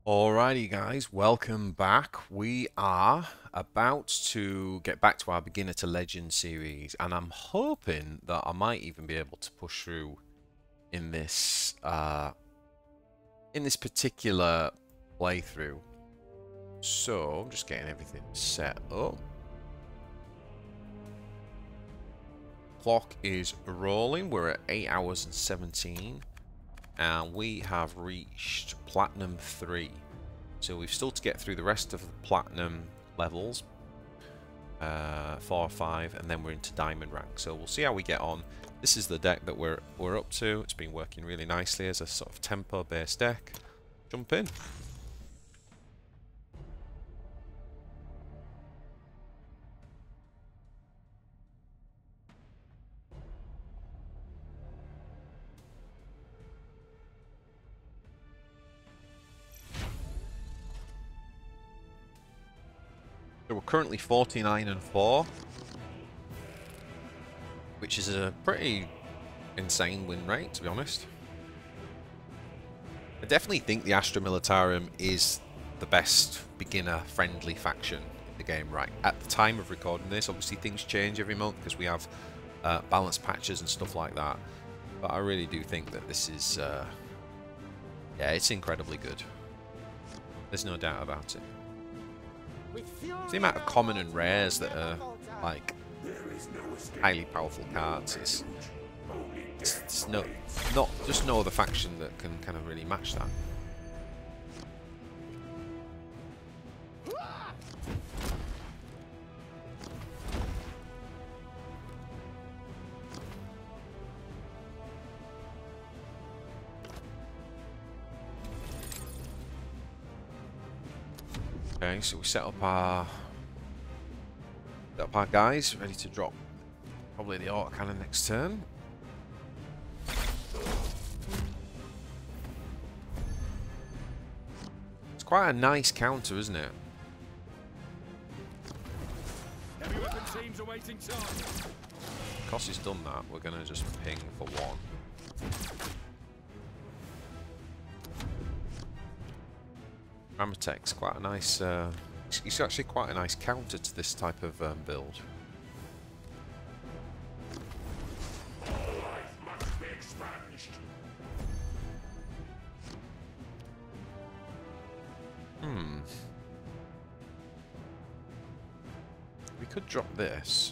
Alrighty guys, welcome back. We are about to get back to our beginner to legend series, and I'm hoping that I might even be able to push through in this particular playthrough. So I'm just getting everything set up. Clock is rolling. We're at 8 hours and 17. And we have reached Platinum 3. So we've still to get through the rest of the Platinum levels. 4 or 5, and then we're into Diamond rank. So we'll see how we get on. This is the deck that we're up to. It's been working really nicely as a sort of tempo-based deck. Jump in. So we're currently 49 and 4, which is a pretty insane win rate, to be honest. I definitely think the Astra Militarum is the best beginner-friendly faction in the game right at the time of recording this. Obviously, things change every month because we have balance patches and stuff like that. But I really do think that this is, yeah, it's incredibly good. There's no doubt about it. The amount of common and rares that are like highly powerful cards is it's not just no other faction that can kind of really match that. Okay, so we set up our guys, ready to drop probably the Orkz cannon next turn. It's quite a nice counter, isn't it? Heavy weapon teams awaiting target. Because he's done that, we're going to just ping for 1. Ramotech's quite a nice, it's actually quite a nice counter to this type of build. We could drop this.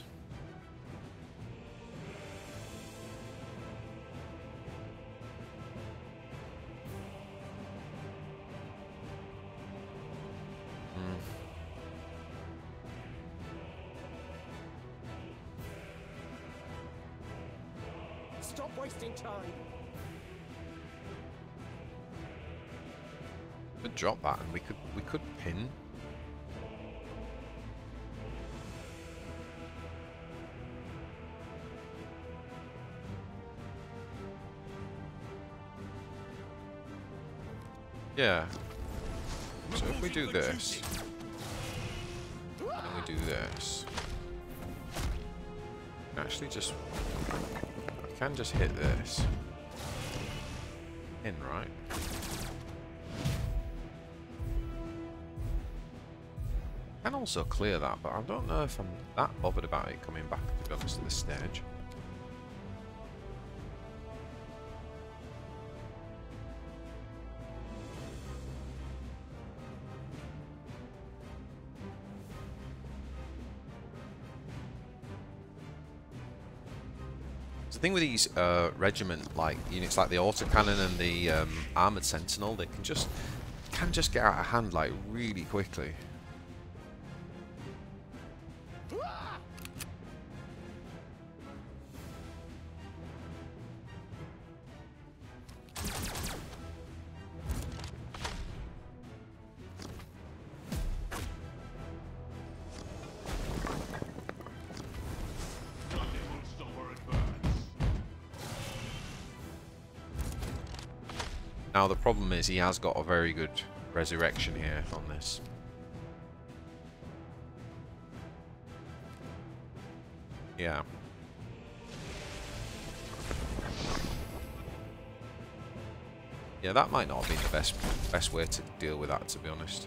Stop wasting time. Could drop that, and we could pin. Yeah. So if we do this, and we do this, actually just I can just hit this in, right? I can also clear that, but I don't know if I'm that bothered about it coming back, to be honest, at this stage. The thing with these regiment like units like the autocannon and the armored sentinel, they can just get out of hand like really quickly. Now the problem is he has got a very good resurrection here on this. Yeah. Yeah, that might not have been the best way to deal with that, to be honest.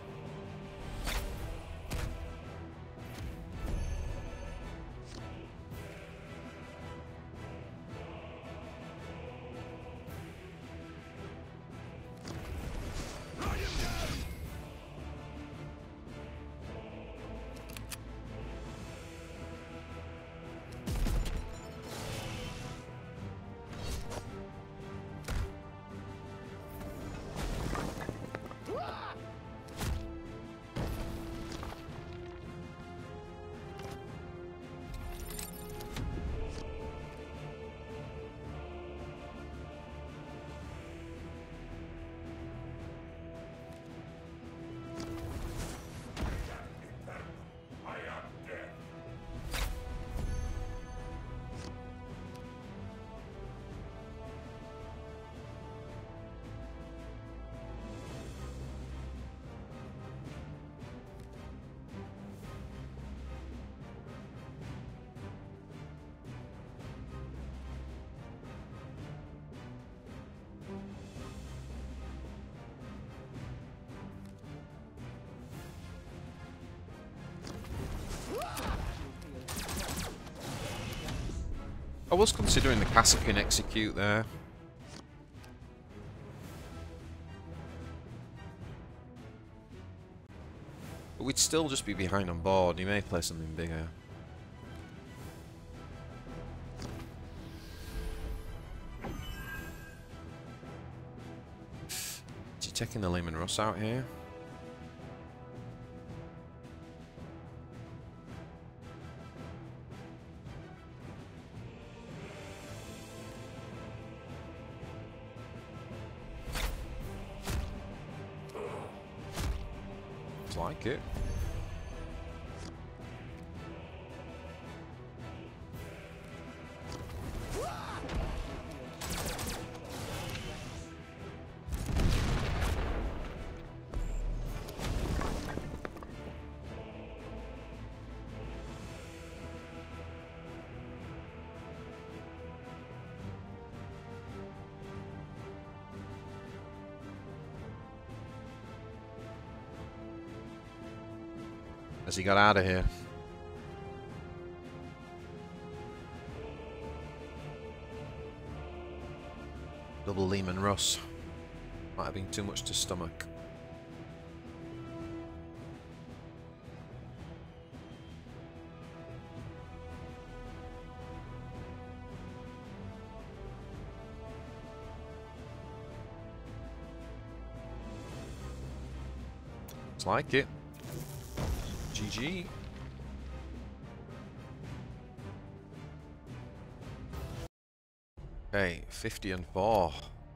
I was considering the Cassian execute there. But we'd still just be behind on board. He may play something bigger. Is he taking the Lehman Russ out here? Like it. As he got out of here. Double Lehman Russ. Might have been too much to stomach. It's like it. GG. Okay, 50 and 4.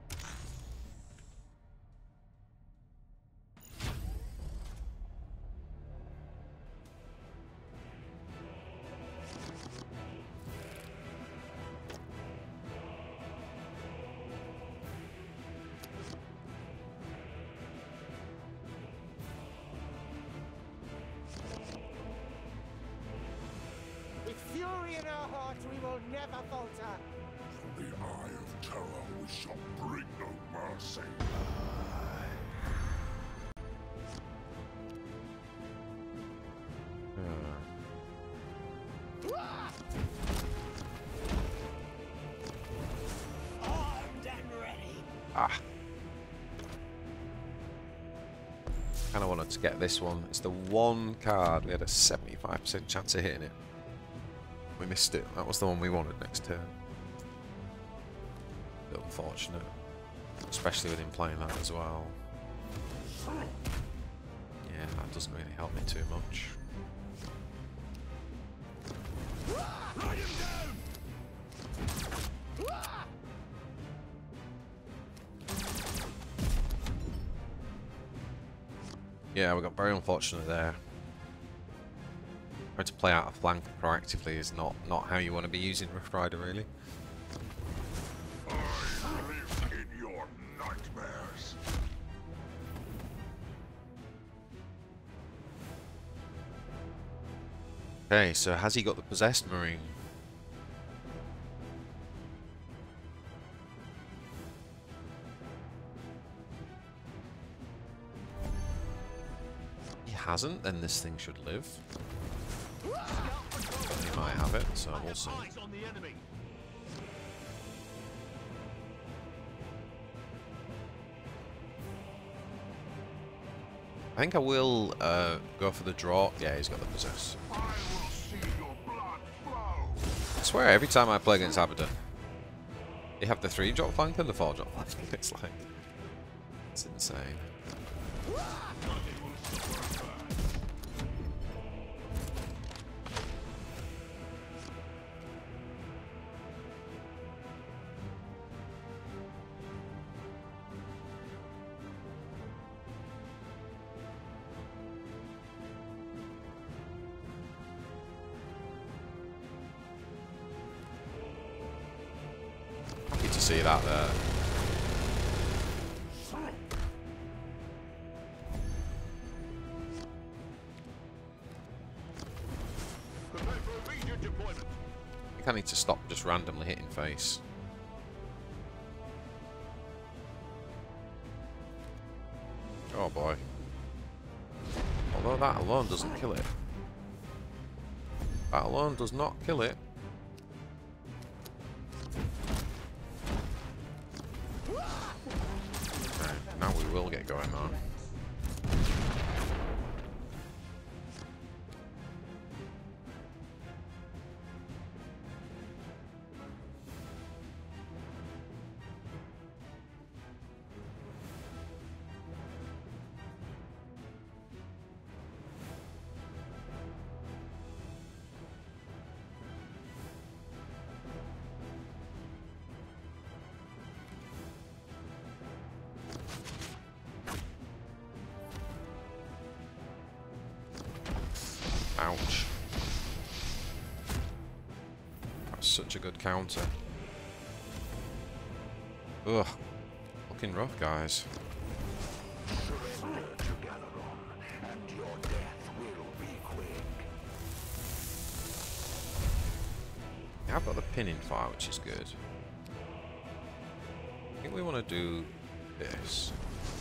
Fury in our hearts, we will never falter. From the eye of terror, we shall bring no mercy. Armed and ready. Kind of wanted to get this one. It's the one card we had a 75% chance of hitting it. We missed it. That was the one we wanted next turn. A bit unfortunate. Especially with him playing that as well. Yeah, that doesn't really help me too much. Yeah, we got very unfortunate there. Trying to play out a flank proactively is not how you want to be using Rift Rider, really. I live in your nightmares. Okay, so has he got the Possessed Marine? hasn't, then this thing should live. But he might have it, so we'll see. I think I will go for the draw. Yeah, he's got the possess. I swear, every time I play against Abaddon, they have the 3-drop flank and the 4-drop flank. It's like, it's insane. See that there. I think I need to stop just randomly hitting face. Oh boy. Although that alone doesn't kill it. That alone does not kill it. Now we will get going on. Ouch. That's such a good counter. Ugh. Looking rough, guys. Yeah, I've got the pinning fire, which is good. I think we want to do this.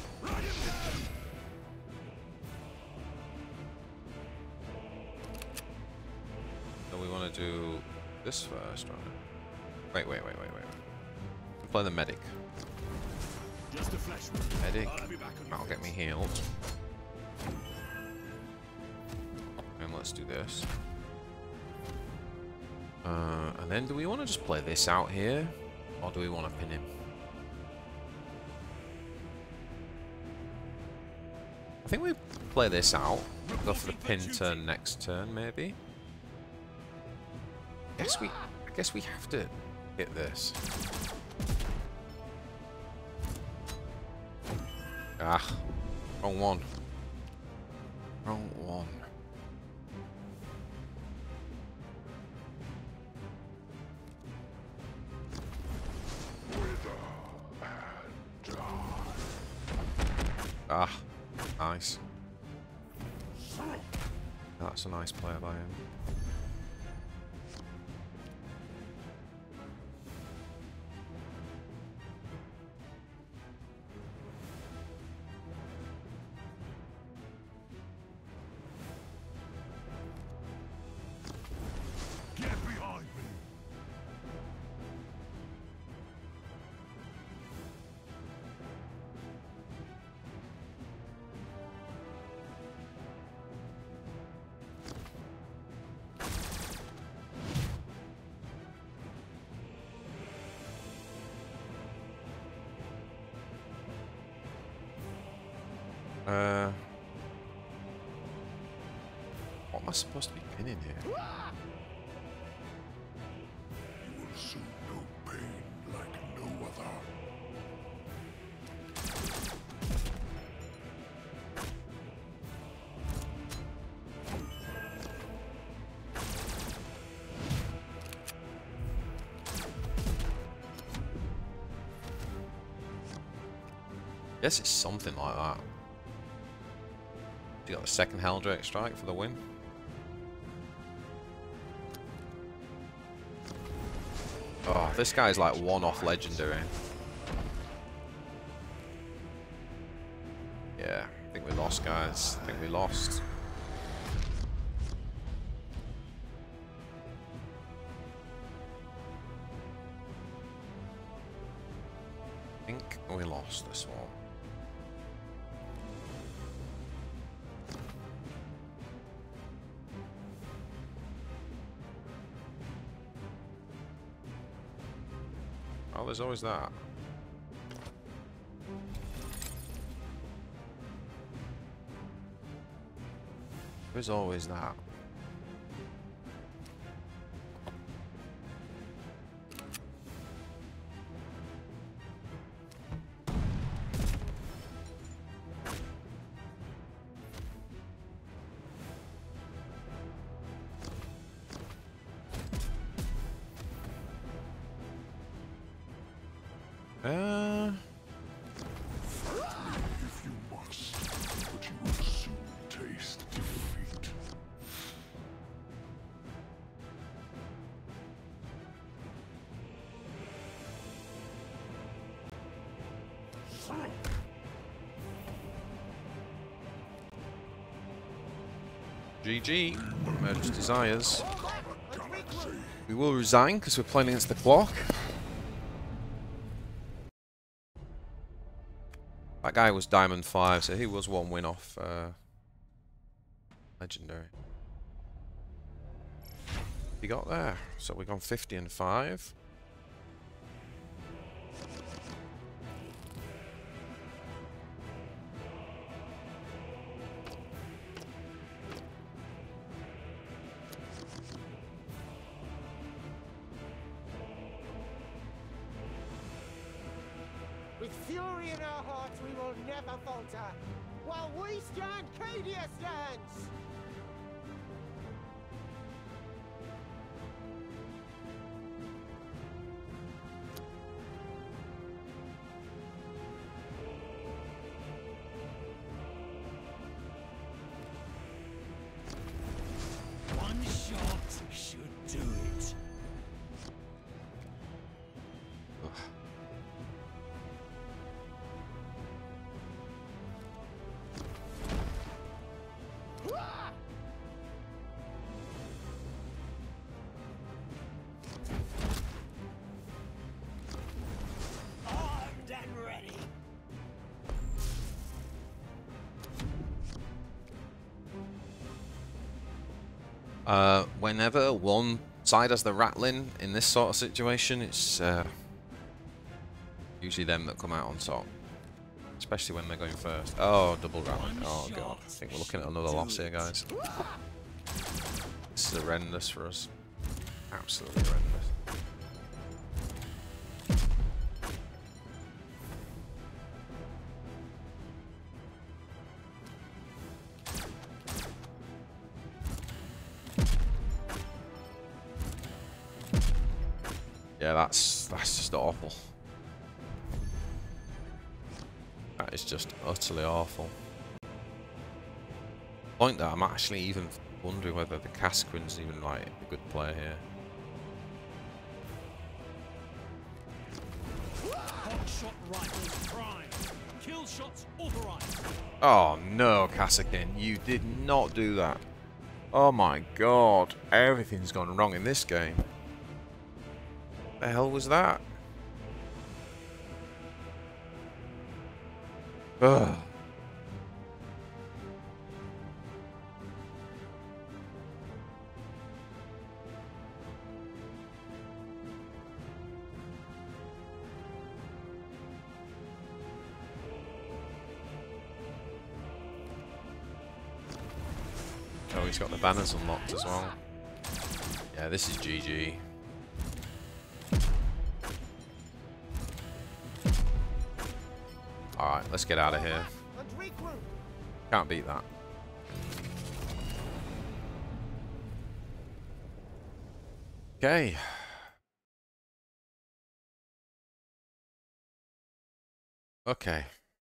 We want to do this first, right? Wait. We'll play the medic. Medic. That'll get me healed. And let's do this. And then do we want to just play this out here? Or do we want to pin him? I think we play this out. Go for the pin turn next turn, maybe. I guess we have to hit this. Ah, wrong one. Wrong one. Ah, nice. That's a nice play by him. What am I supposed to be pinning here? You will soon know pain like no other. Guess it's something like that. You got the second Helldrake strike for the win. Oh, this guy's like one-off legendary. Yeah, I think we lost, guys. I think we lost. across this one. Oh, there's always that. There's always that. If you must, but you will soon taste defeat. GG. Murderous Desires. We will resign because we're playing against the clock. That guy was Diamond 5, so he was one win off Legendary. He got there. So we've gone 50 and 5. With fury in our hearts, we will never falter. While we stand, Cadia stands! One shot should do it. Armed and ready. Whenever one side has the rattling in this sort of situation, it's usually them that come out on top. Especially when they're going first. Oh, double rattling. Oh god. I think we're looking at another loss here, guys. This is horrendous for us. Absolutely horrendous. Yeah, that's just awful. That is just utterly awful. Point that I'm actually even wondering whether the Casquin's even like a good player here. Hot shot rifles prime. Kill shots authorized. Oh no, Kassakin, you did not do that. Oh my god, everything's gone wrong in this game. The hell was that? Ugh. Oh, he's got the banners unlocked as well. Yeah, this is GG. Alright, let's get out of here. And regroup. Can't beat that. Okay. Okay.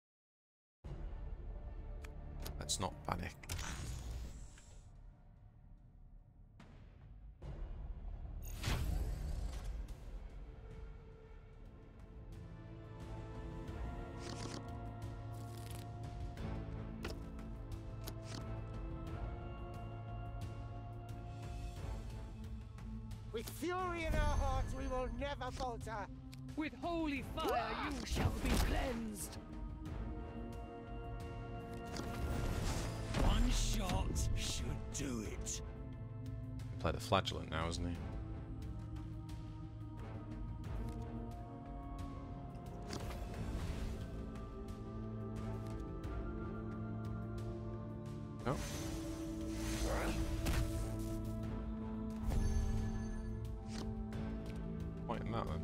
Let's not panic. With fury in our hearts, we will never falter. With holy fire you shall be cleansed. One shot should do it. Play the flagellant now, isn't he? No. Point in that then.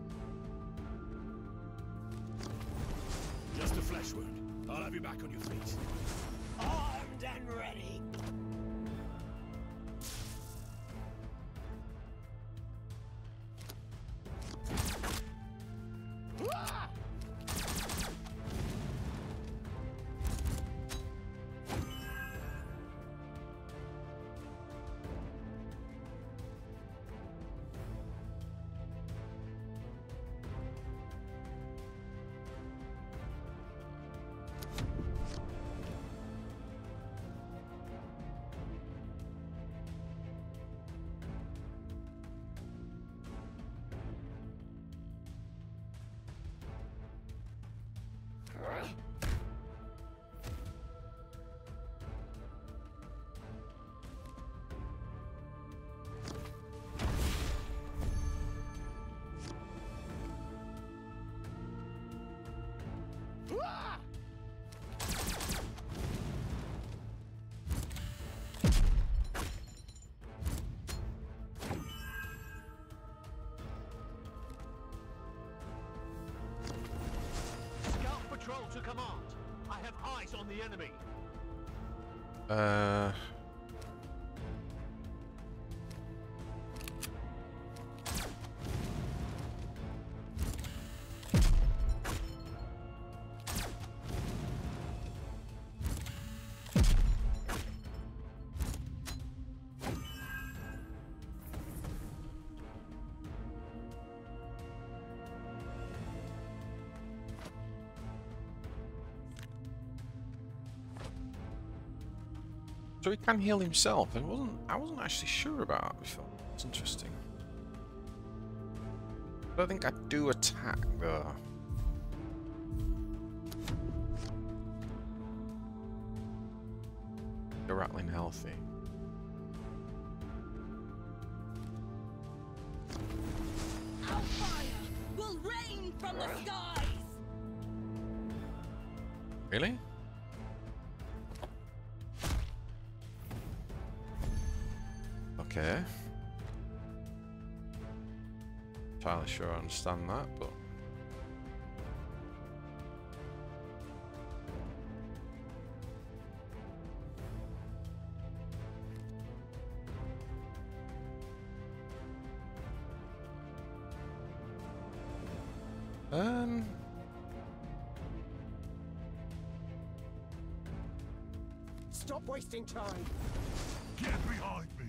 Just a flesh wound. I'll have you back on your feet. Armed and ready. To command. I have eyes on the enemy. So he can heal himself. I wasn't actually sure about that before. It's interesting. I don't think I do attack though. You're rattling healthy. Our fire will rain from the skies. Really? Okay. Entirely sure I understand that, but Stop wasting time. Get behind me!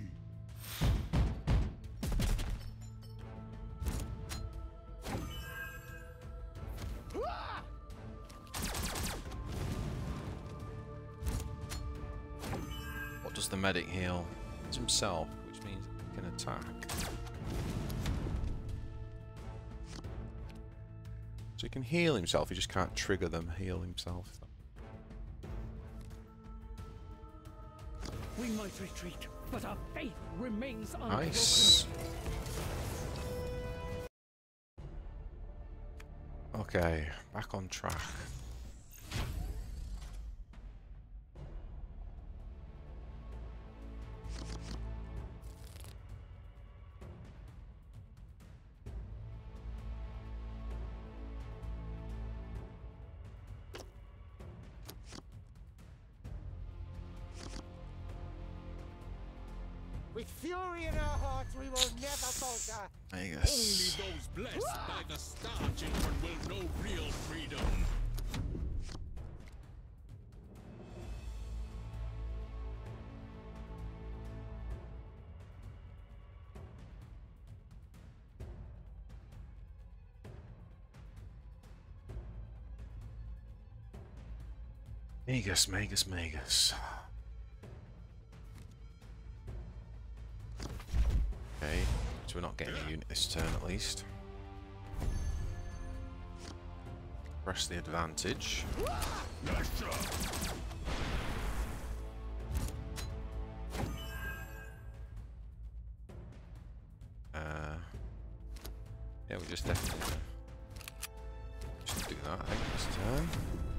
what does the medic heal? It's himself, which means he can attack. So he can heal himself, he just can't trigger them heal himself. We might retreat, but our faith remains unbroken. Nice. Okay, back on track. With fury in our hearts, we will never falter. Only Vegas. those blessed by the Star Children will know real freedom. Magus. Okay, so we're not getting a unit this turn at least. press the advantage. Yeah, we just definitely just do that, I think, this time.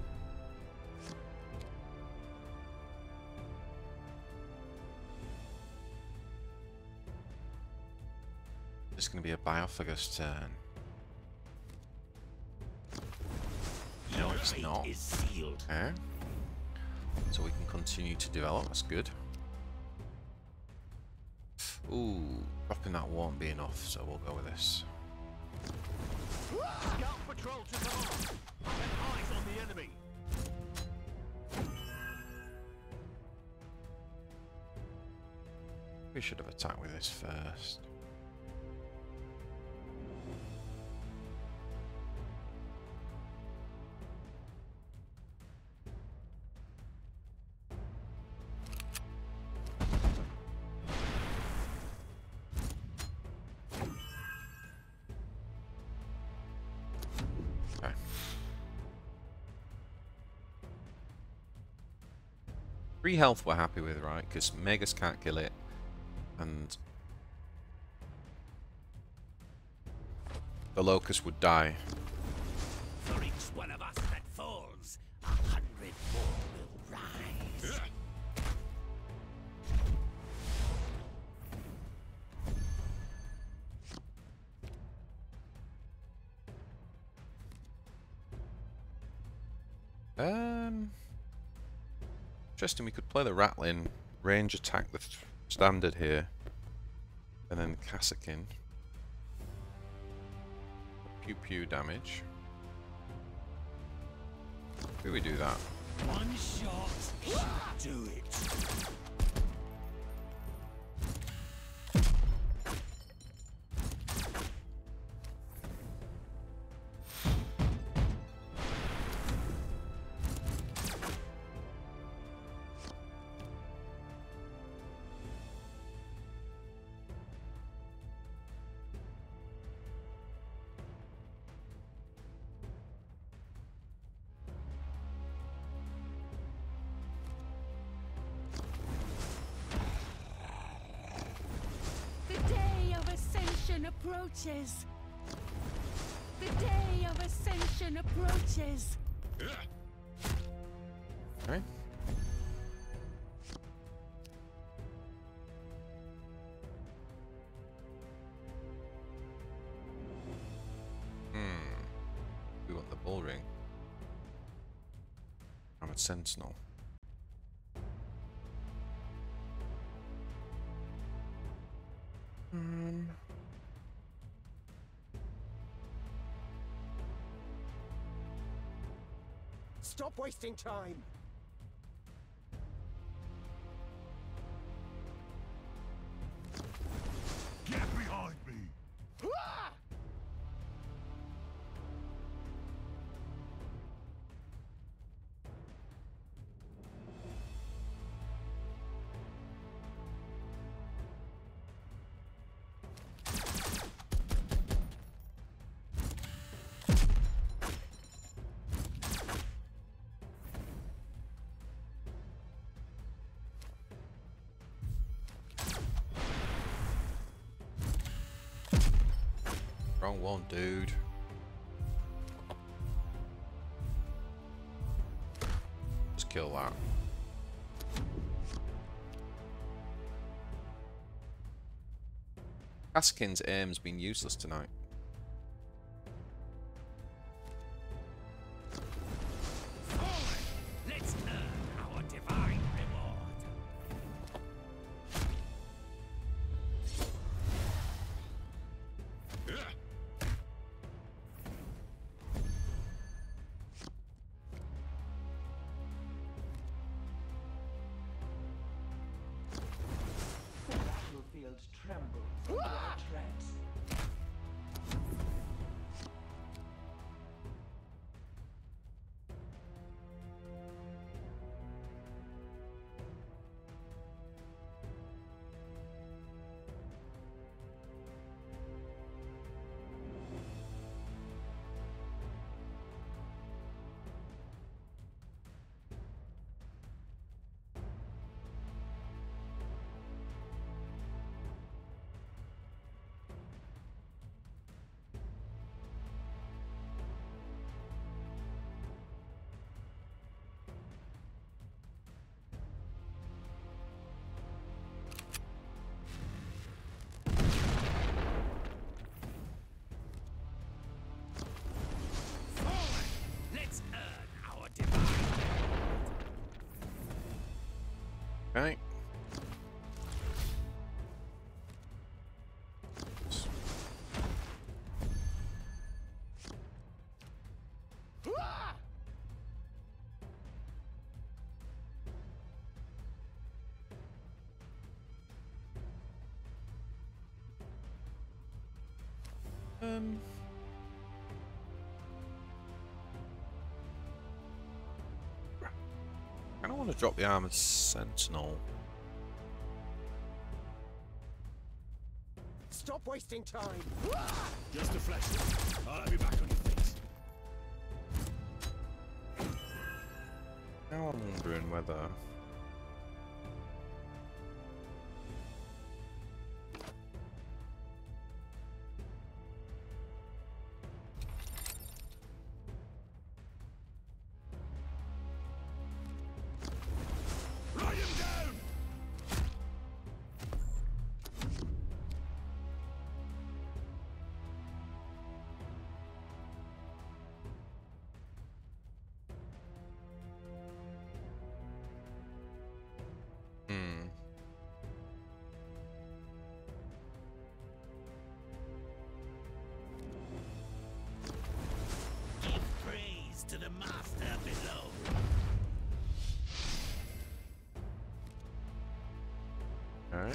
It's going to be a Biophagus turn. No, it's not. Okay. So we can continue to develop, that's good. Ooh, dropping that won't be enough, so we'll go with this. Scout patrol to command. I have eyes on the enemy. We should have attacked with this first. Okay. 3 health we're happy with, right? Because Magus can't kill it. And the Locust would die. For each one of us that falls, 100 more will rise. Interesting, we could play the Rattling, range attack the standard here, and then Kassakin. Pew pew damage. Do we do that? One shot should do it. Approaches. The day of ascension approaches. Okay. We want the bull ring. I'm a sentinel. Stop wasting time. Get behind me! Wrong one, dude. Just kill that. Kassakin's aim's been useless tonight. Let's earn our divine reward. The battlefield trembles under our treads. Okay. I don't want to drop the armored sentinel. Stop wasting time. Just a flash. I'll have you back on your feet. Now I'm wondering whether... Lie him down! Give praise to the master below. Alright.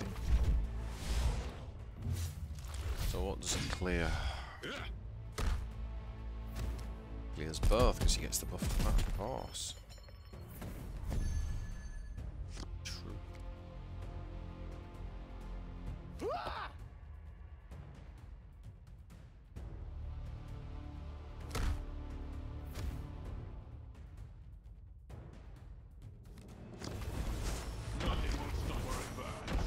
So what does it clear? Clears both because he gets the buff from that, of course. True. Nothing will stop our advance.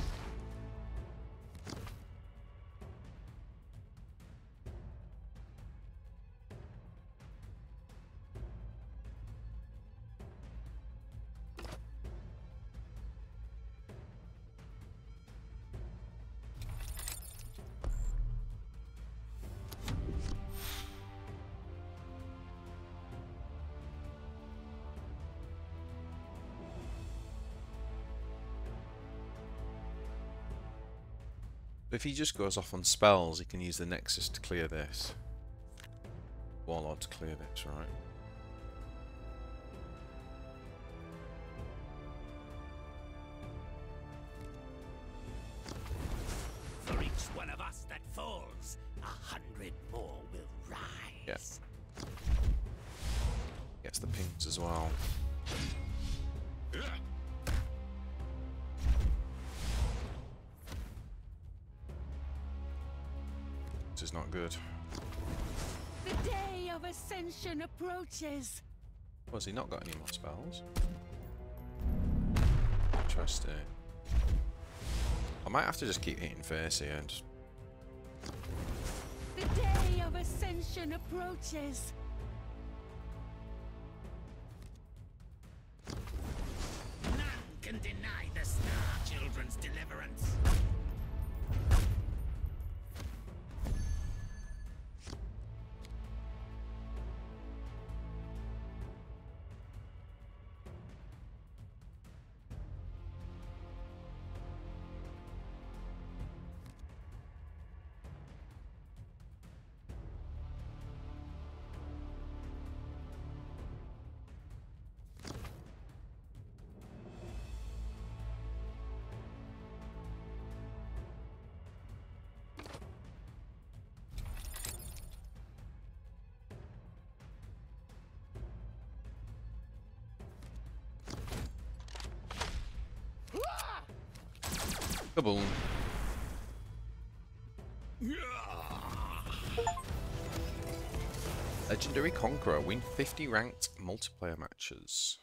If he just goes off on spells, he can use the Nexus to clear this. Warlord to clear this, right? For each one of us that falls, 100 more will rise. Yes. Gets the pings as well. This is not good. The day of ascension approaches. Oh, has he not got any more spells? Interesting. I might have to just keep hitting face here and just... The day of ascension approaches. None can deny the Star Children's deliverance. Kaboom. Legendary Conqueror. Win 50 ranked multiplayer matches.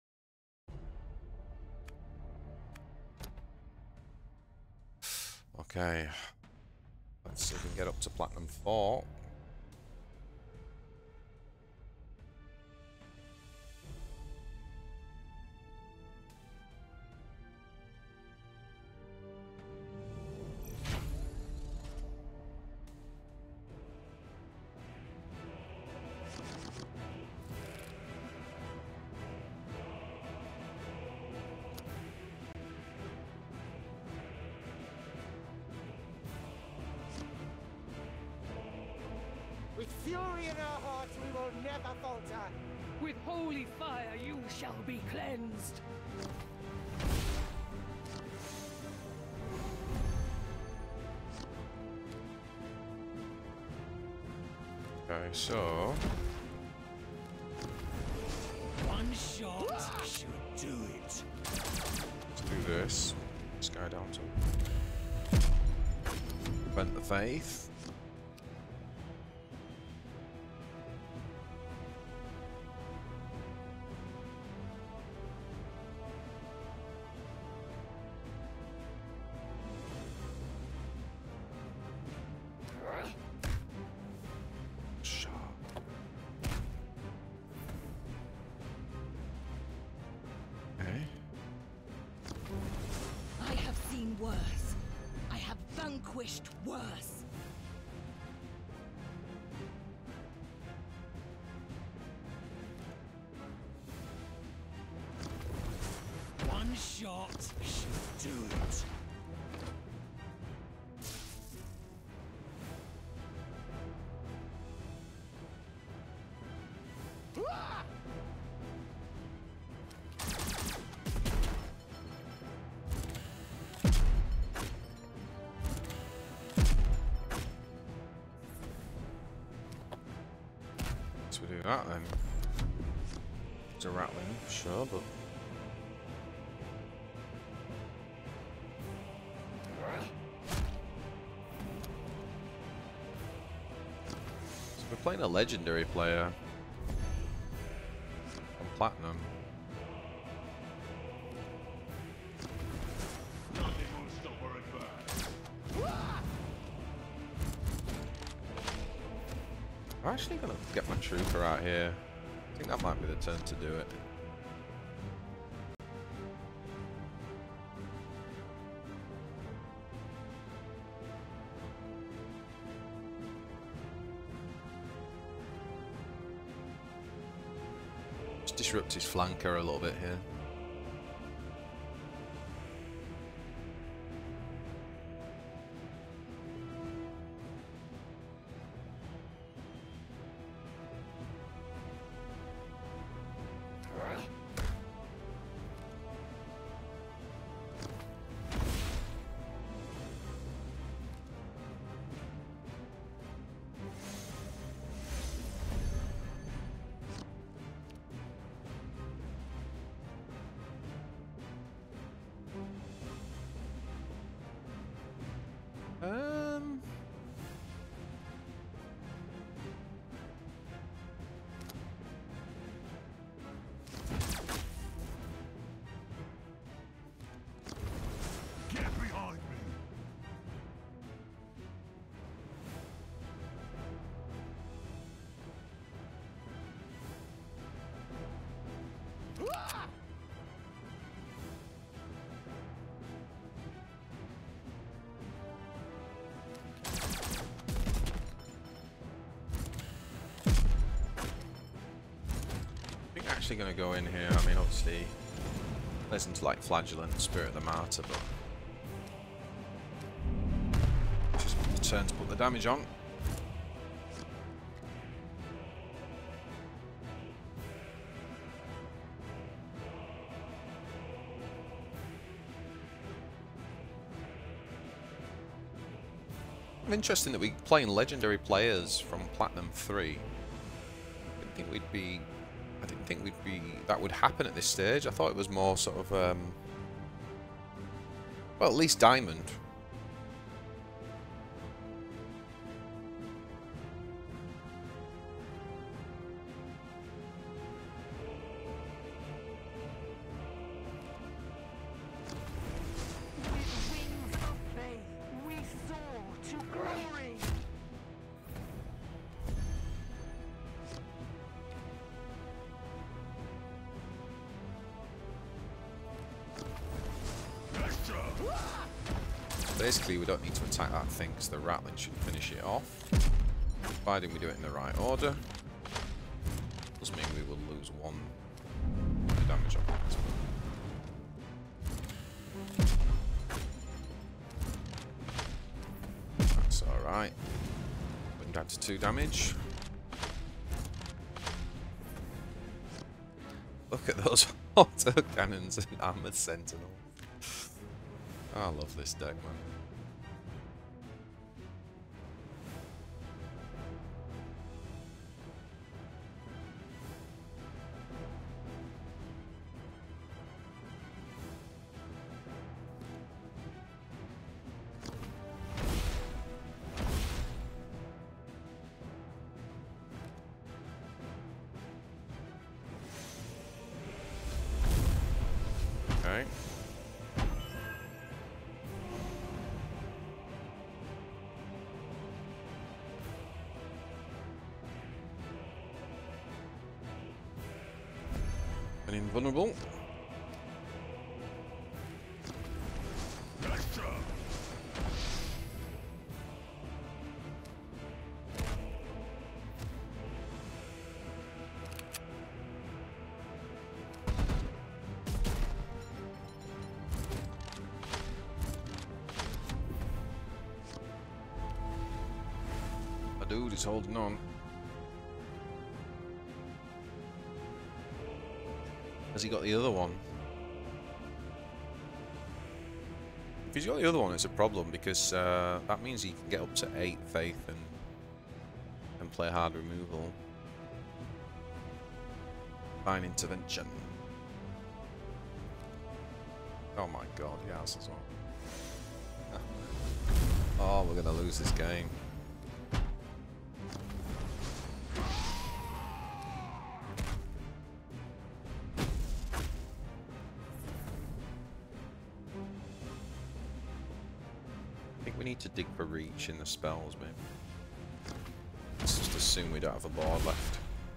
Okay. Let's see if we can get up to Platinum 4. fury in our hearts, we will never falter. With holy fire you shall be cleansed. Okay, so One shot should do it. let's do this. This guy down to Prevent the Faith. I have seen worse. I have vanquished worse. One shot should do it. So we do that then. It's a rattling, sure, but so we're playing a legendary player on platinum. Nothing will stop our advance. I'm actually gonna get my trooper out here. I think that might be the turn to do it. Just disrupt his flanker a little bit here. Get behind me. I think I'm actually going to go in here. I mean, obviously, listen to like Flagellant, Spirit of the Martyr, but just turn to put the damage on. Interesting that we're playing legendary players from Platinum 3. I didn't think we'd be that would happen at this stage. I thought it was more sort of well, at least Diamond. With wings of faith, we soar to glory. Basically, we don't need to attack that thing because the rattling should finish it off, providing we do it in the right order. Does mean we will lose one damage on that. That's alright. Bring down to 2 damage. Look at those auto cannons and armored sentinel. I love this deck, man. Okay. An invulnerable. My dude is holding on. Has he got the other one? If he's got the other one, it's a problem because that means he can get up to 8 faith and play hard removal. Fine intervention. Oh my god, he has as well. Oh, we're gonna lose this game. I think we need to dig for reach in the spells, maybe. Let's just assume we don't have a board left.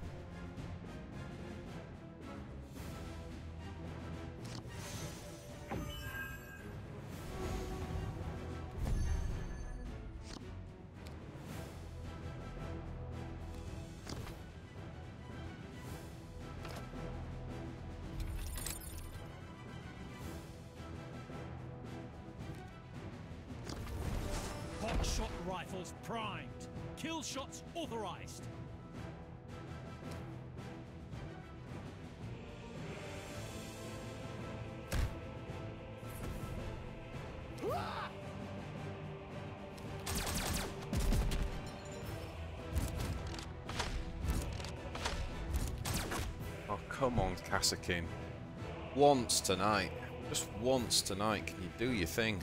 Hot shot rifles primed. Kill shots authorized. Oh, come on, Kassakin. Once tonight. Just once tonight. Can you do your thing?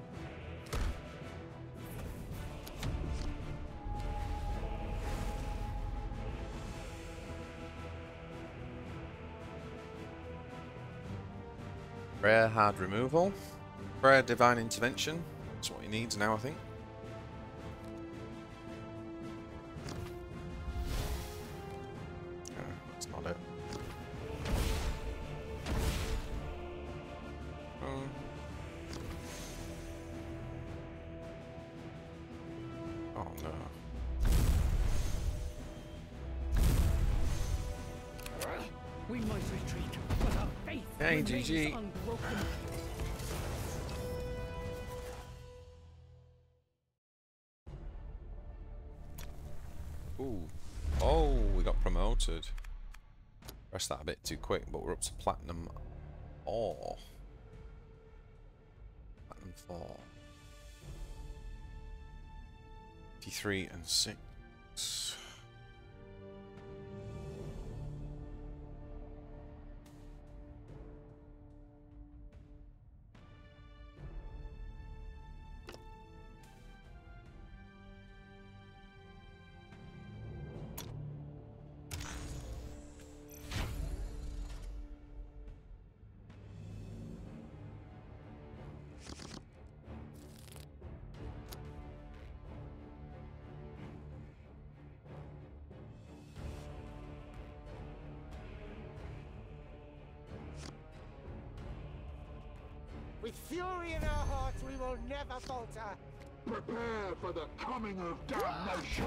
Rare hard removal. Rare divine intervention. That's what he needs now, I think. Oh, that's not it. Oh no. We might retreat, but our faith Hey, remains GG. unbroken. Ooh. Oh, we got promoted. Pressed that a bit too quick, but we're up to platinum 4. Platinum 4. 53 and 6. With fury in our hearts, we will never falter. Prepare for the coming of damnation.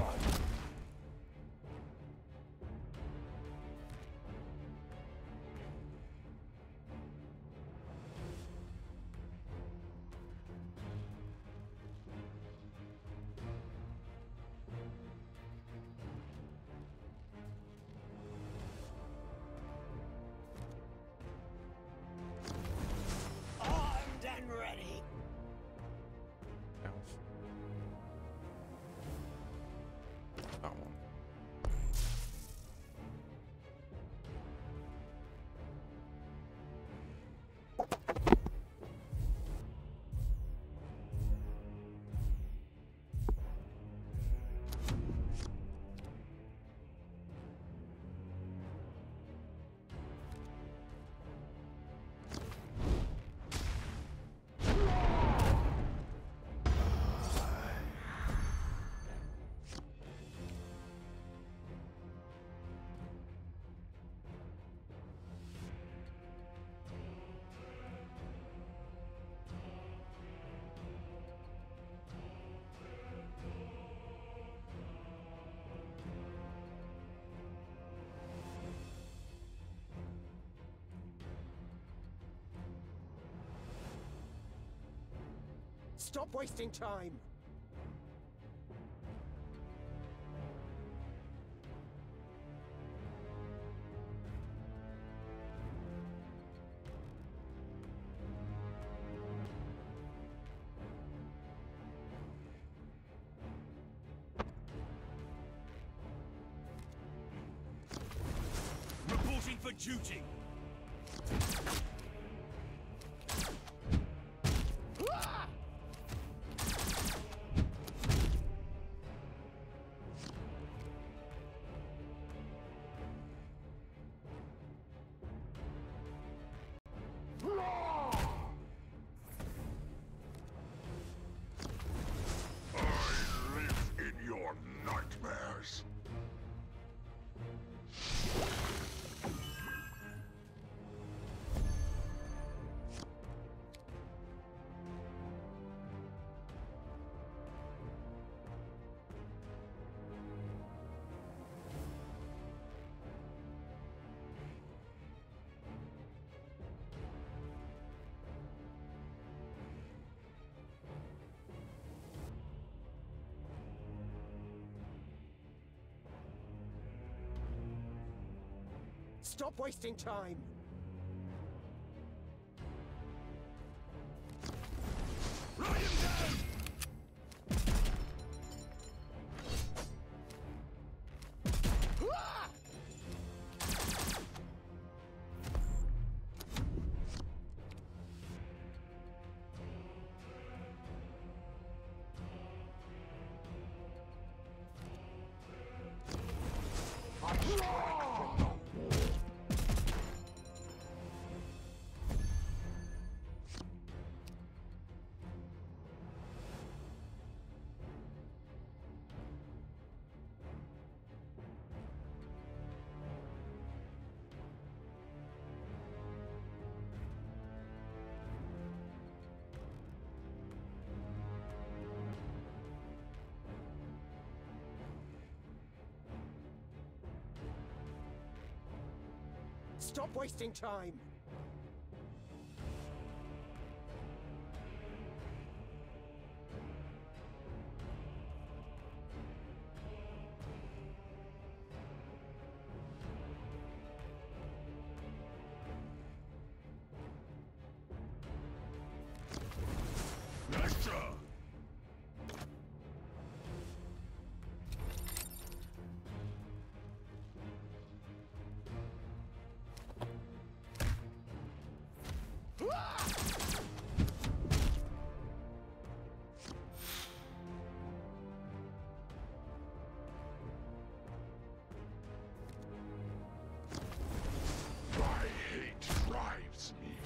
Stop wasting time! Reporting for duty. I live in your nightmares. Stop wasting time! Ride him down! Stop wasting time! Astra! My hate drives me.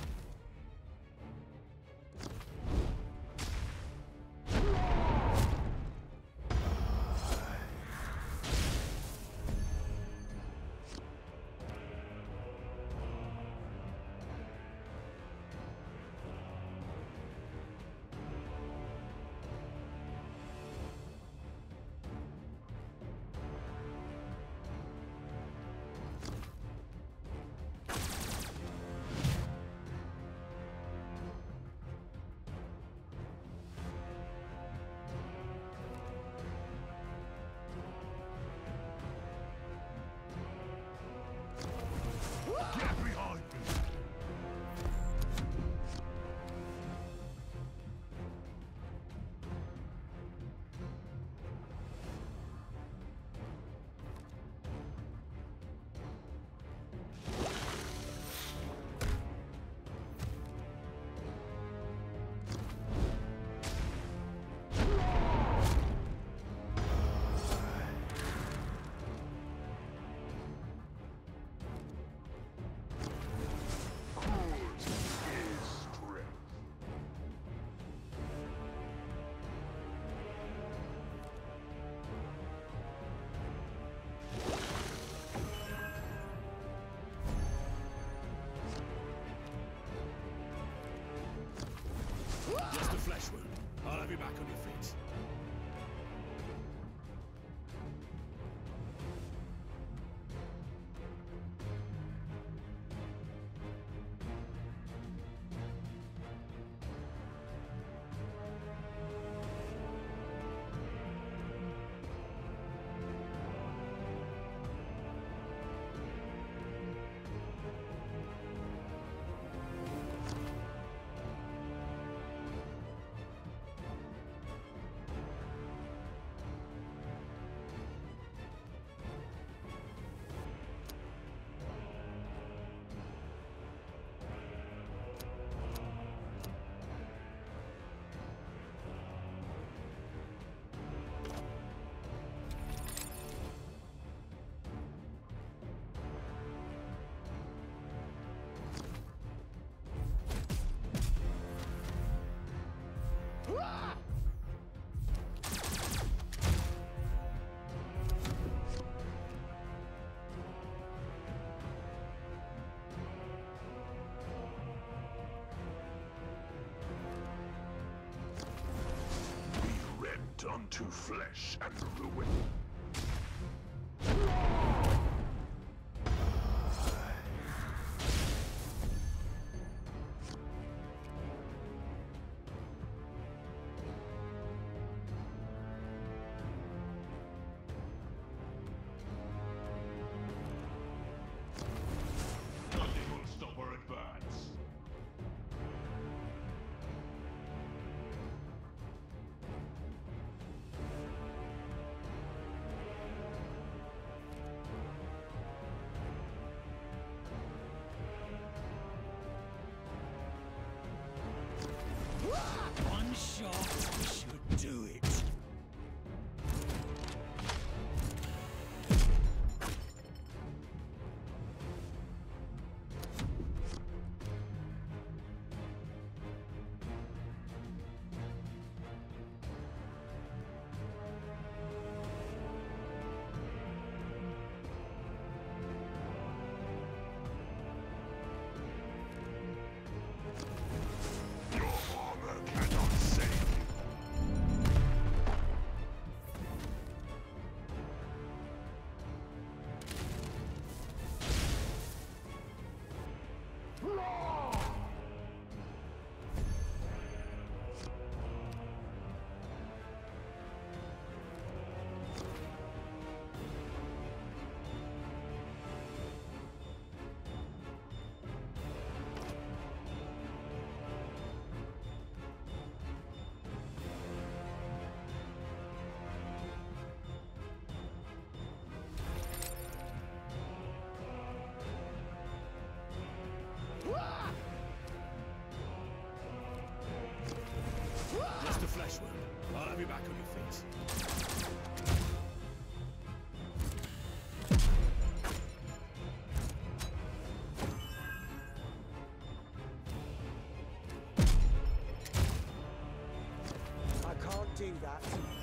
Get behind me! Just a flesh wound. I'll have you back on your feet. unto flesh and ruin. Nothing will stop our advance. One shot should do it. Your armor cannot save you. Just a flesh wound. I'll have you back on your feet. I can't do that.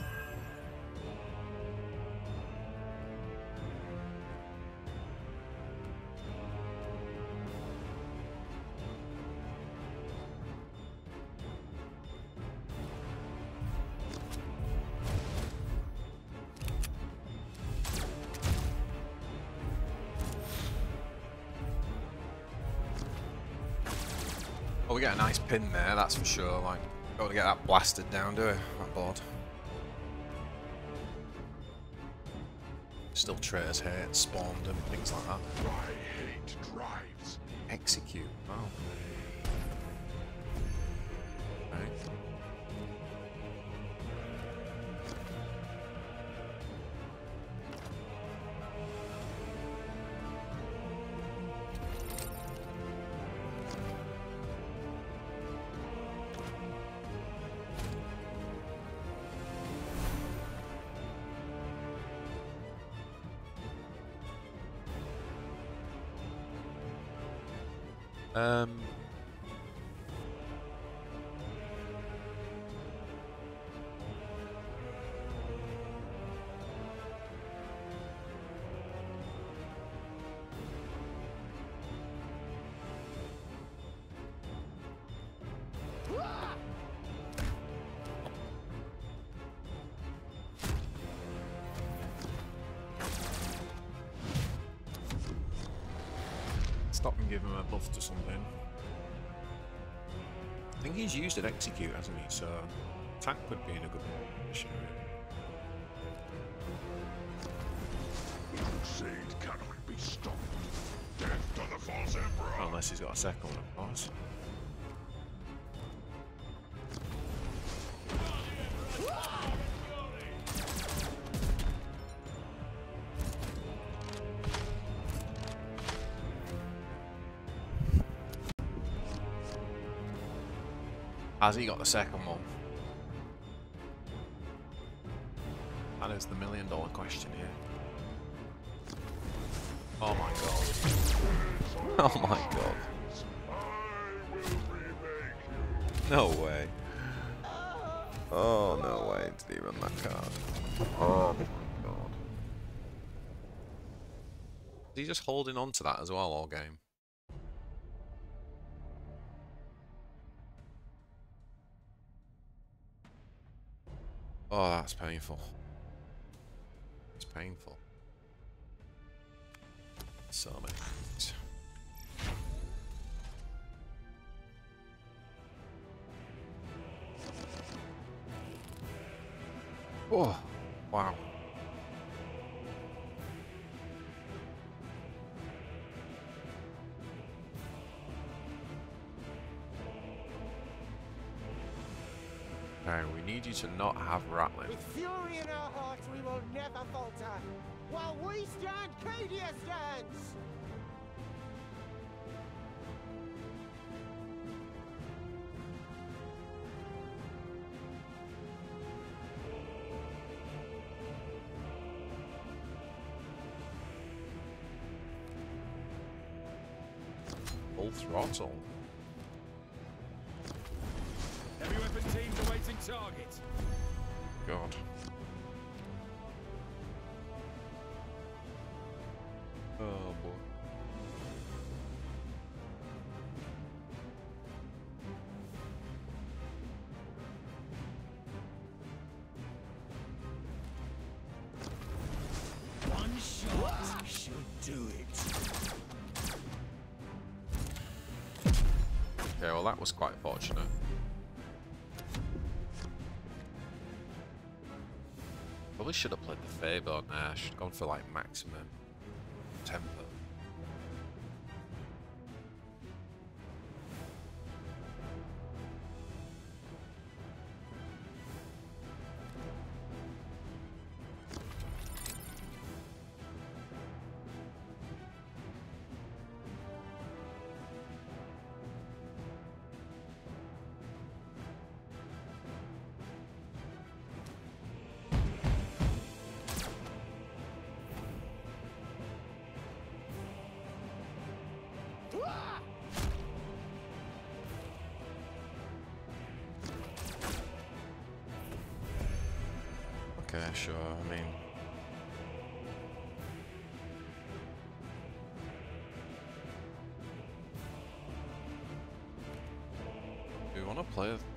Well, we get a nice pin there, that's for sure. Like, don't want to get that blasted down, do we? That board. Still traitors hate, spawned and things like that. My hate drives. Execute. Wow. Right. Stop and give him a buff to something. I think he's used an execute, hasn't he? So tank would be in a good position. The crusade cannot be stopped. Death to the false emperor. Unless he's got a second one, of course. Has he got the second one? That is the $1 million question here. Oh my god. Oh my god. I will remake you. No way. Oh no way did he run that card. Oh my god. Is he just holding on to that as well all game? Oh, that's painful. It's painful. So many things. Oh, wow. Now, we need you to not have rattling. With fury in our hearts, we will never falter. While we stand, Cadia stands! Full throttle. Heavy weapon teams awaiting target. God. Oh boy. One shot should do it. Okay, well that was quite fortunate. Probably should have played the Faber on there. Should have gone for like maximum tempo. Okay, sure, I mean... Do you want to play it?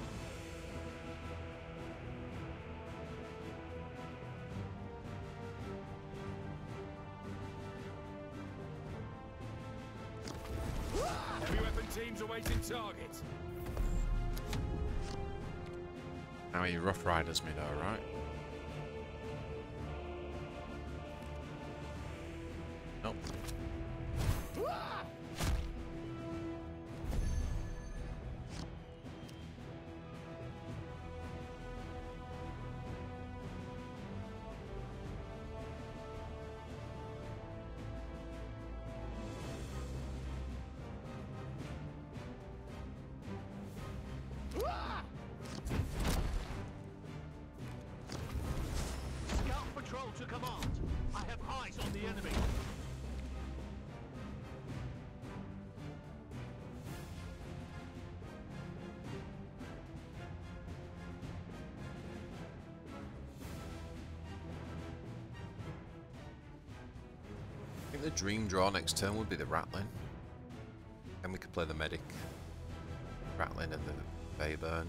Heavy weapon teams awaiting target. Now you Rough Riders me though, right? Nope. Scout patrol to command. I have eyes on the enemy. I think the dream draw next turn would be the Rattling. And we could play the Medic. Rattling and the Bayburn.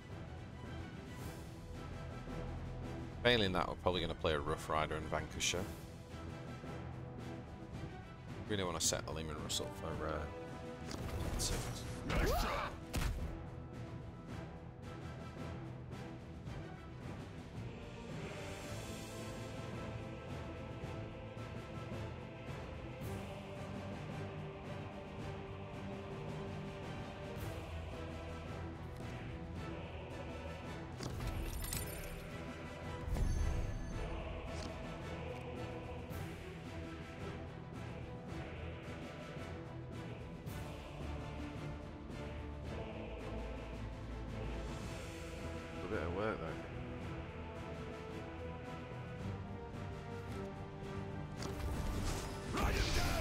Failing that, we're probably going to play a Rough Rider and Vanquisher. Really want to set the Lehman Russell for 6. Nice job. A bit of work though. Ride him down.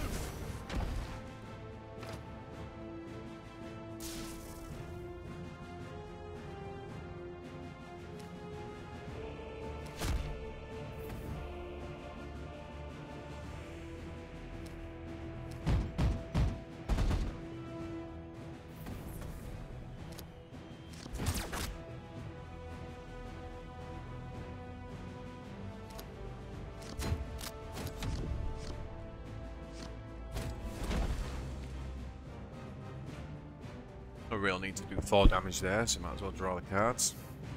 No real need to do 4 damage there, so might as well draw the cards.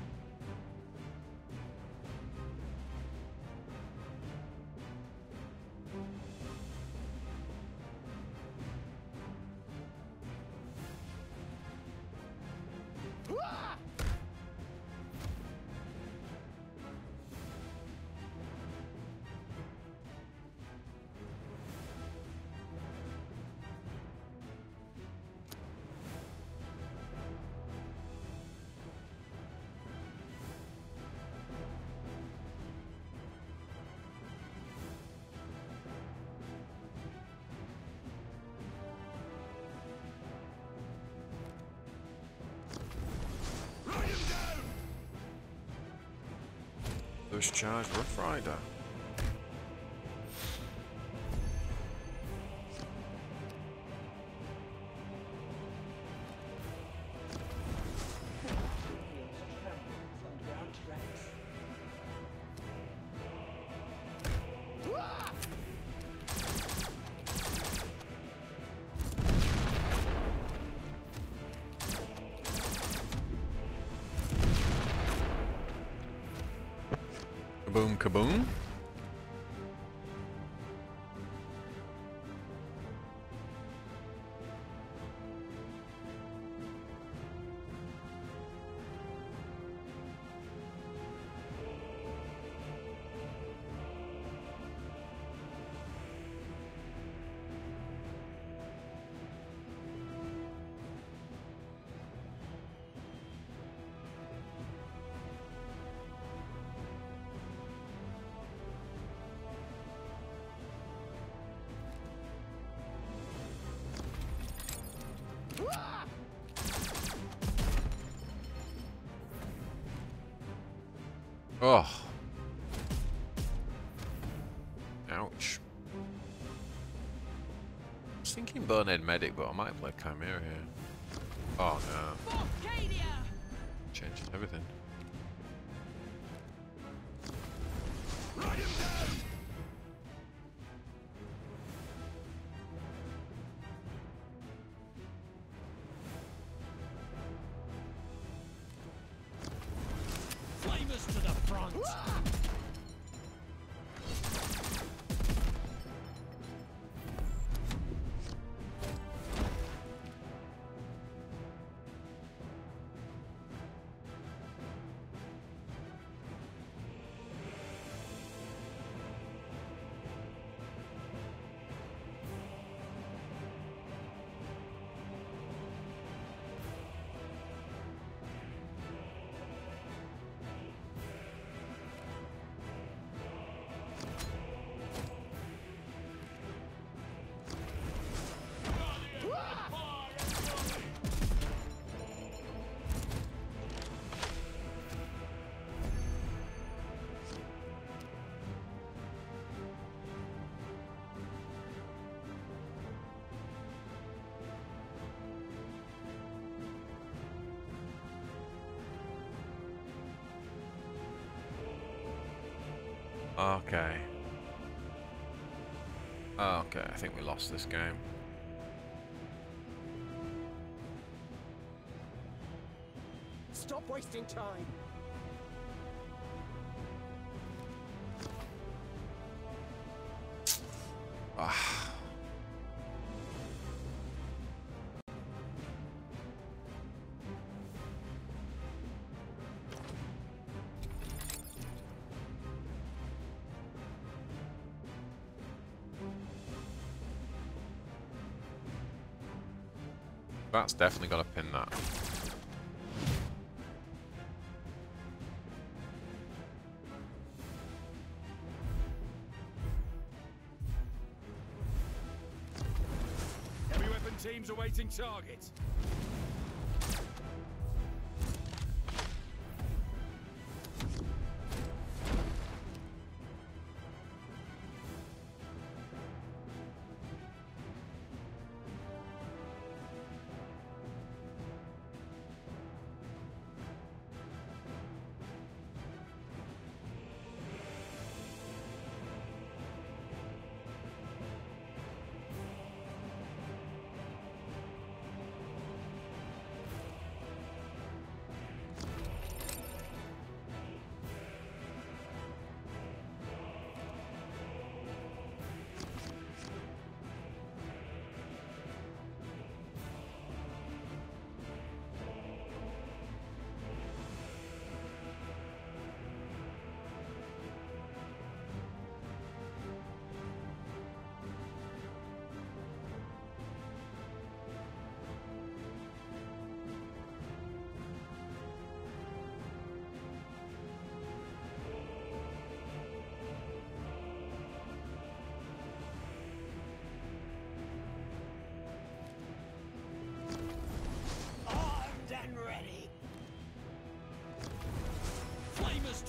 First charge, Rough Rider. Kaboom, kaboom. Oh. Ouch. I was thinking Bonehead Medic, but I might play Chimera here. Oh no. Changes everything. Flamers to the front! Okay. Okay, I think we lost this game. Stop wasting time. Ah. That's definitely got to pin that. Heavy weapon teams awaiting target.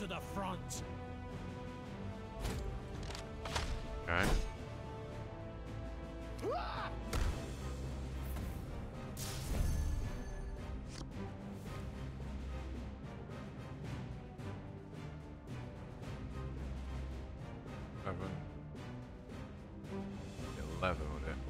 to the front. Okay. Seven. 11 would it?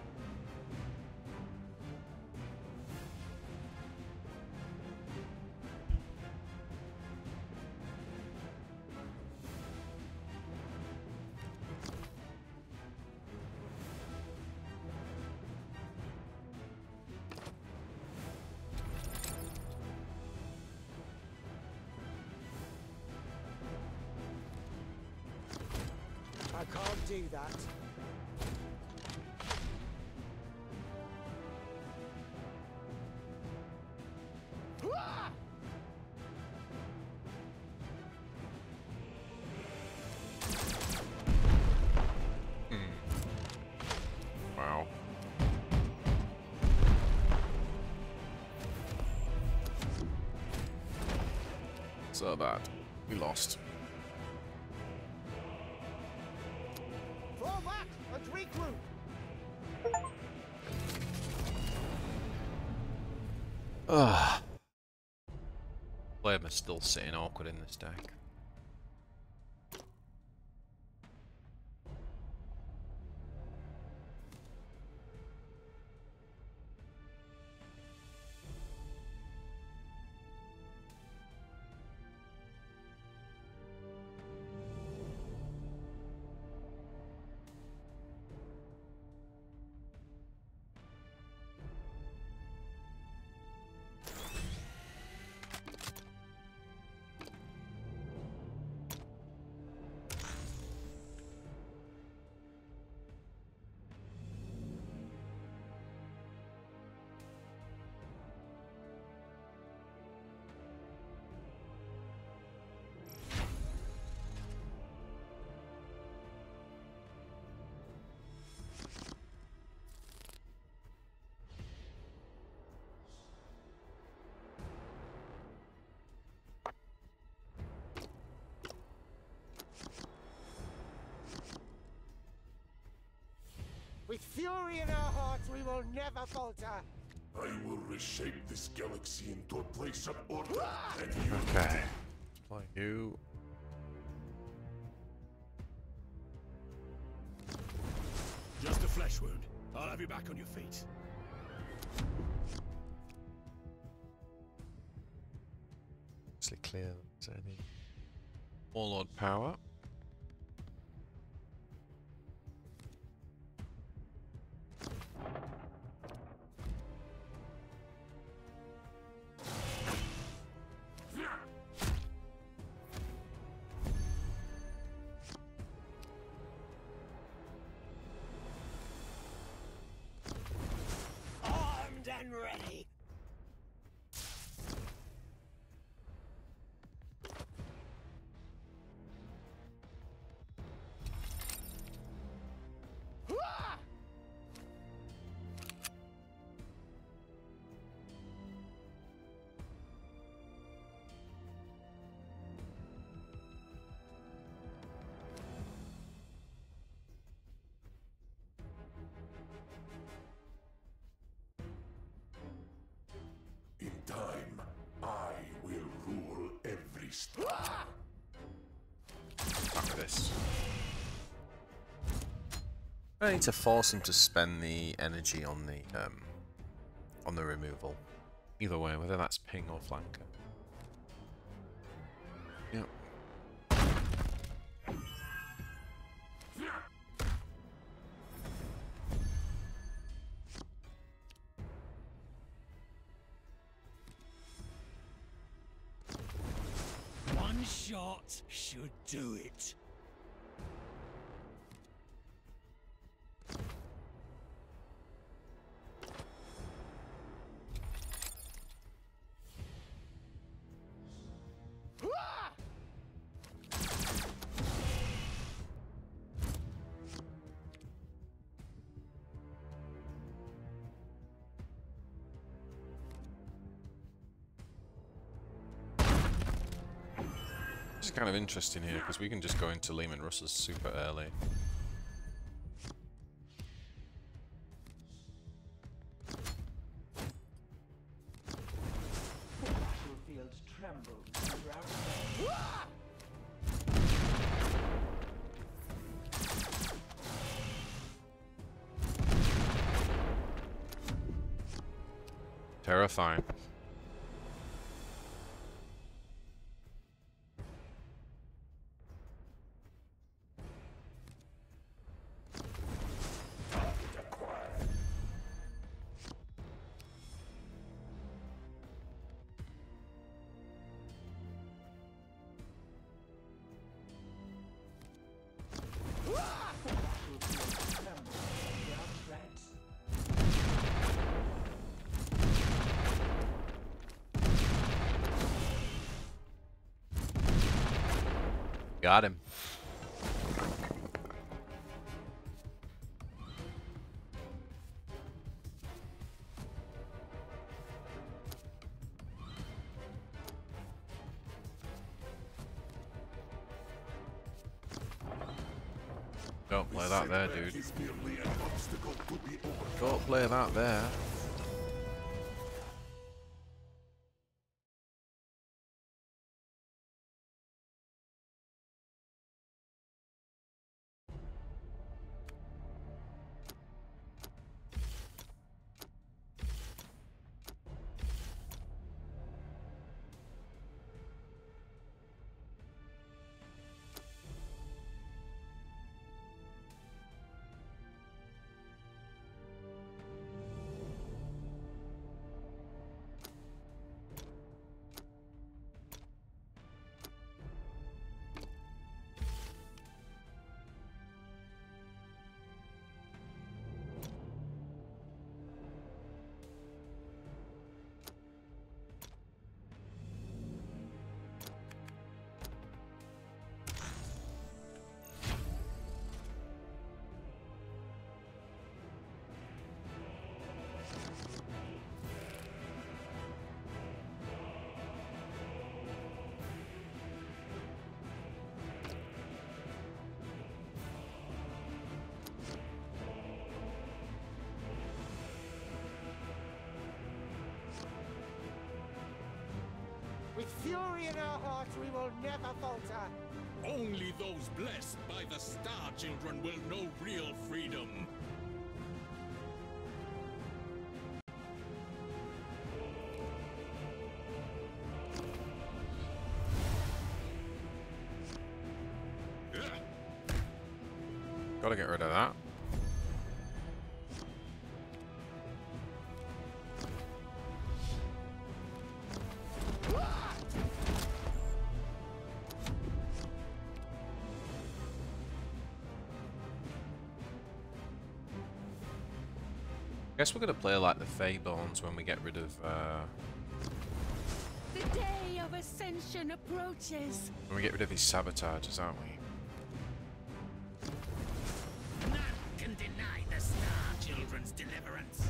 I can't do that. Wow. So bad. We lost. Fall back and regroup. Ugh. Flame is still sitting awkward in this deck. With fury in our hearts, we will never falter. I will reshape this galaxy into a place of order, and you... Okay. Play you. Just a flesh wound. I'll have you back on your feet. Mostly clear. Is there any Warlord power? Armed and ready. In time, I will rule every state. Fuck this. I need to force him to spend the energy on the removal. Either way, whether that's ping or flanker. Yep. One shot should do it. It's kind of interesting here because we can just go into Lehman Russell's super early. Battlefield trembles under our Terrifying. Got him. Don't play that there, dude. Don't play that there. With fury in our hearts, we will never falter. Only those blessed by the Star Children will know real freedom. Gotta get rid of that. I guess we're gonna play like the Feyborns when we get rid of The day of ascension approaches. when we get rid of his sabotagers, aren't we? None can deny the Star Children's deliverance.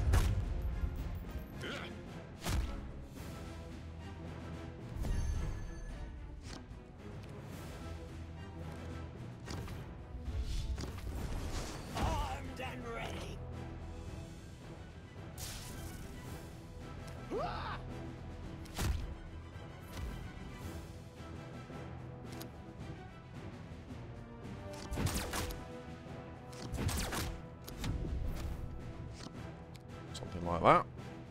Armed and ready. Something like that.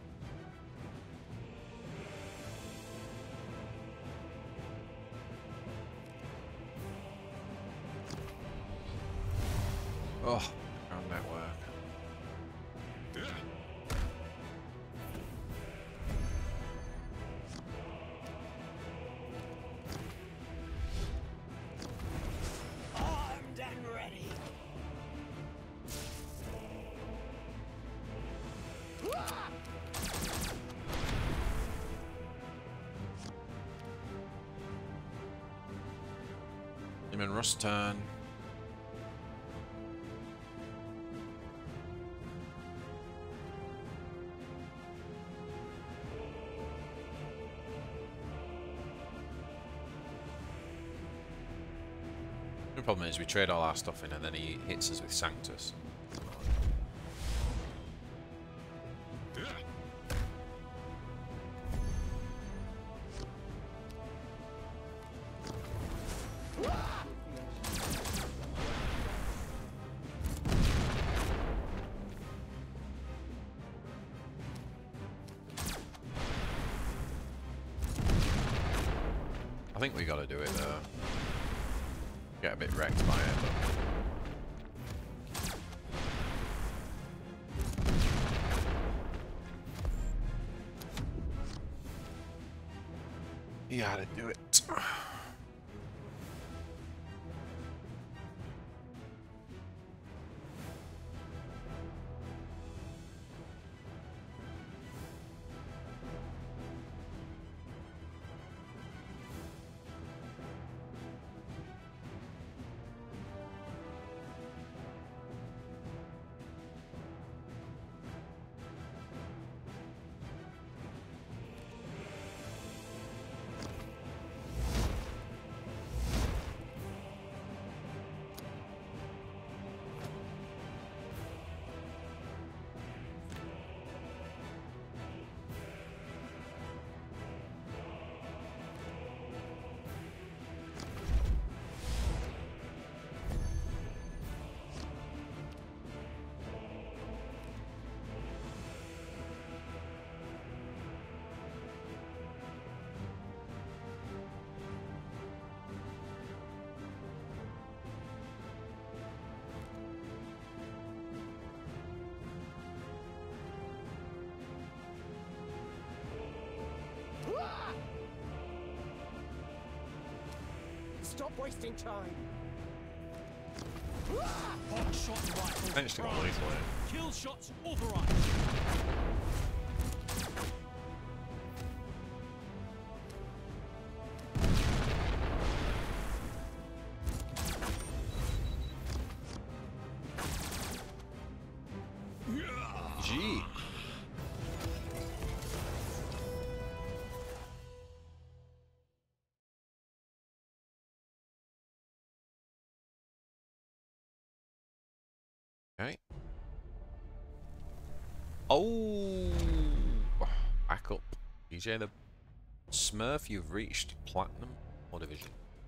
Oh, our network. Armed and ready. Him and Russ turn. The problem is we trade all our stuff in and then he hits us with Sanctus. I think we gotta do it though. Get a bit wrecked by it, but... You gotta do it. Stop wasting time. Hot shot rifle. Managed to go lethal in. Kill shots authorized. Gee. Okay. Oh, back up. BJ the Smurf, you've reached Platinum or Division.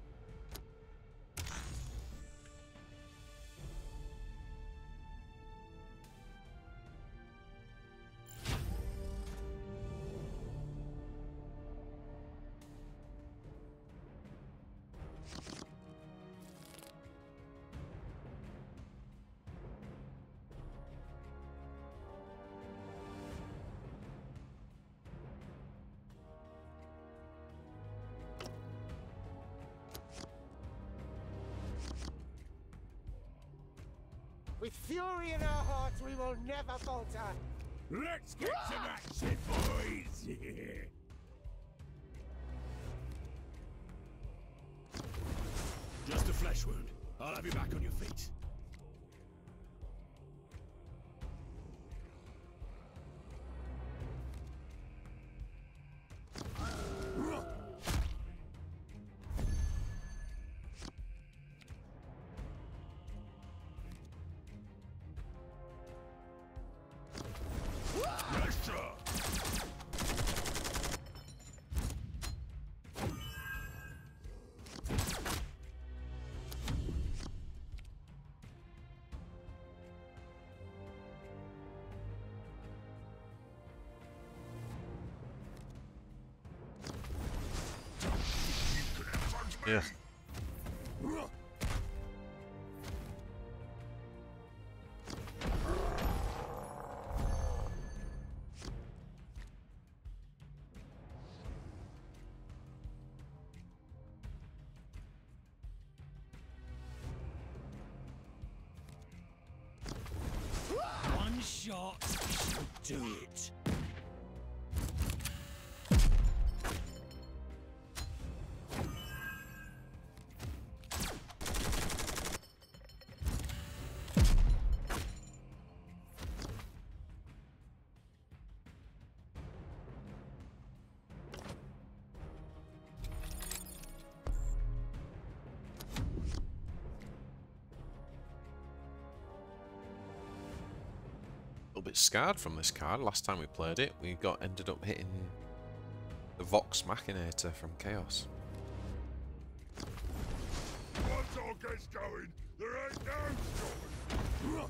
With fury in our hearts, we will never falter. Let's get some action, boys! Just a flesh wound. I'll have you back on your feet. Yeah. One shot should do it. bit scarred from this card. Last time we played it, we ended up hitting the Vox Machinator from Chaos. Once all gets going, there ain't no stopping.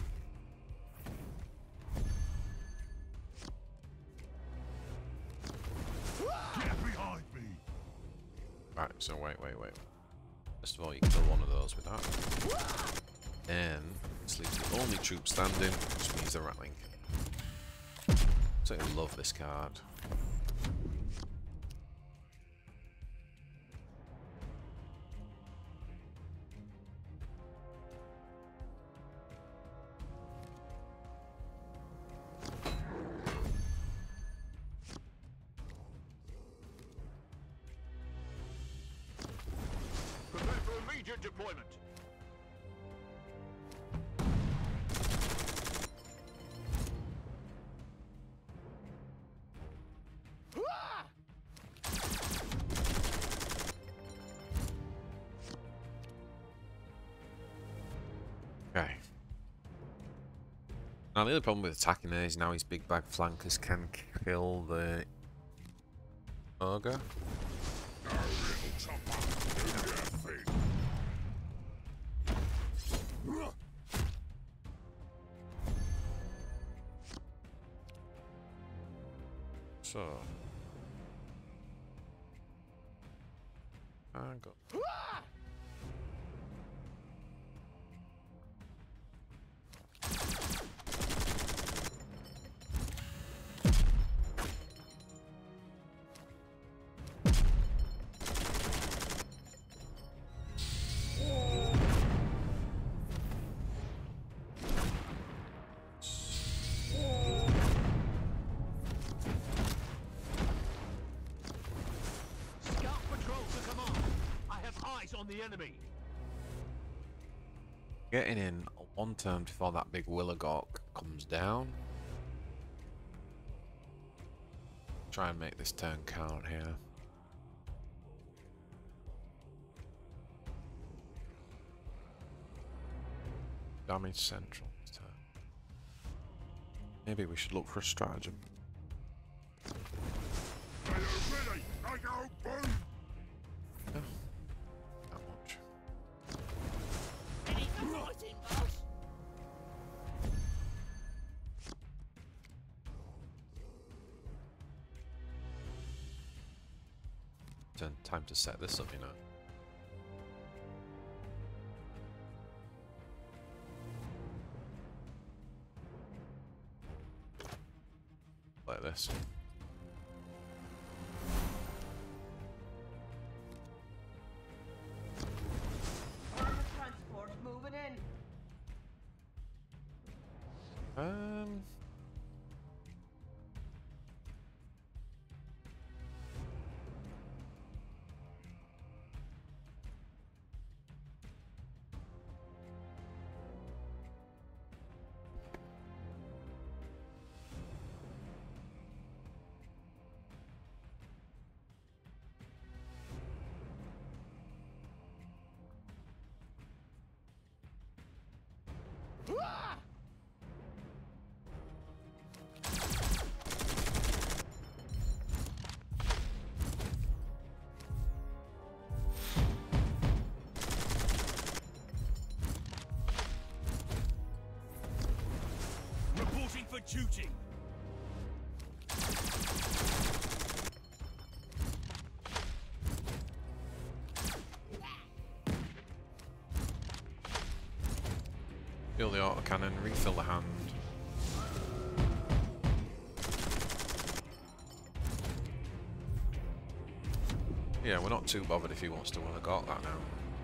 Get behind me. Right, so wait. First of all, you kill one of those with that. Then, this leaves the only troop standing, which means the Ratling. So I love this card. Prepare for immediate deployment. Okay. Now the other problem with attacking there is now his big bag flankers can kill the ogre. So I got Scout patrol to command. I have eyes on the enemy. getting in one turn before that big Willagork comes down. Try and make this turn count here. Damage central this turn. Maybe we should look for a stratagem. Are you ready? I go boom. Yeah, not much. Ready for fighting, boss? Time to set this up, you know. Like this. Transport moving in. Reporting for duty. Fill the autocannon, refill the hand. Yeah, we're not too bothered if he wants to Willagork that now.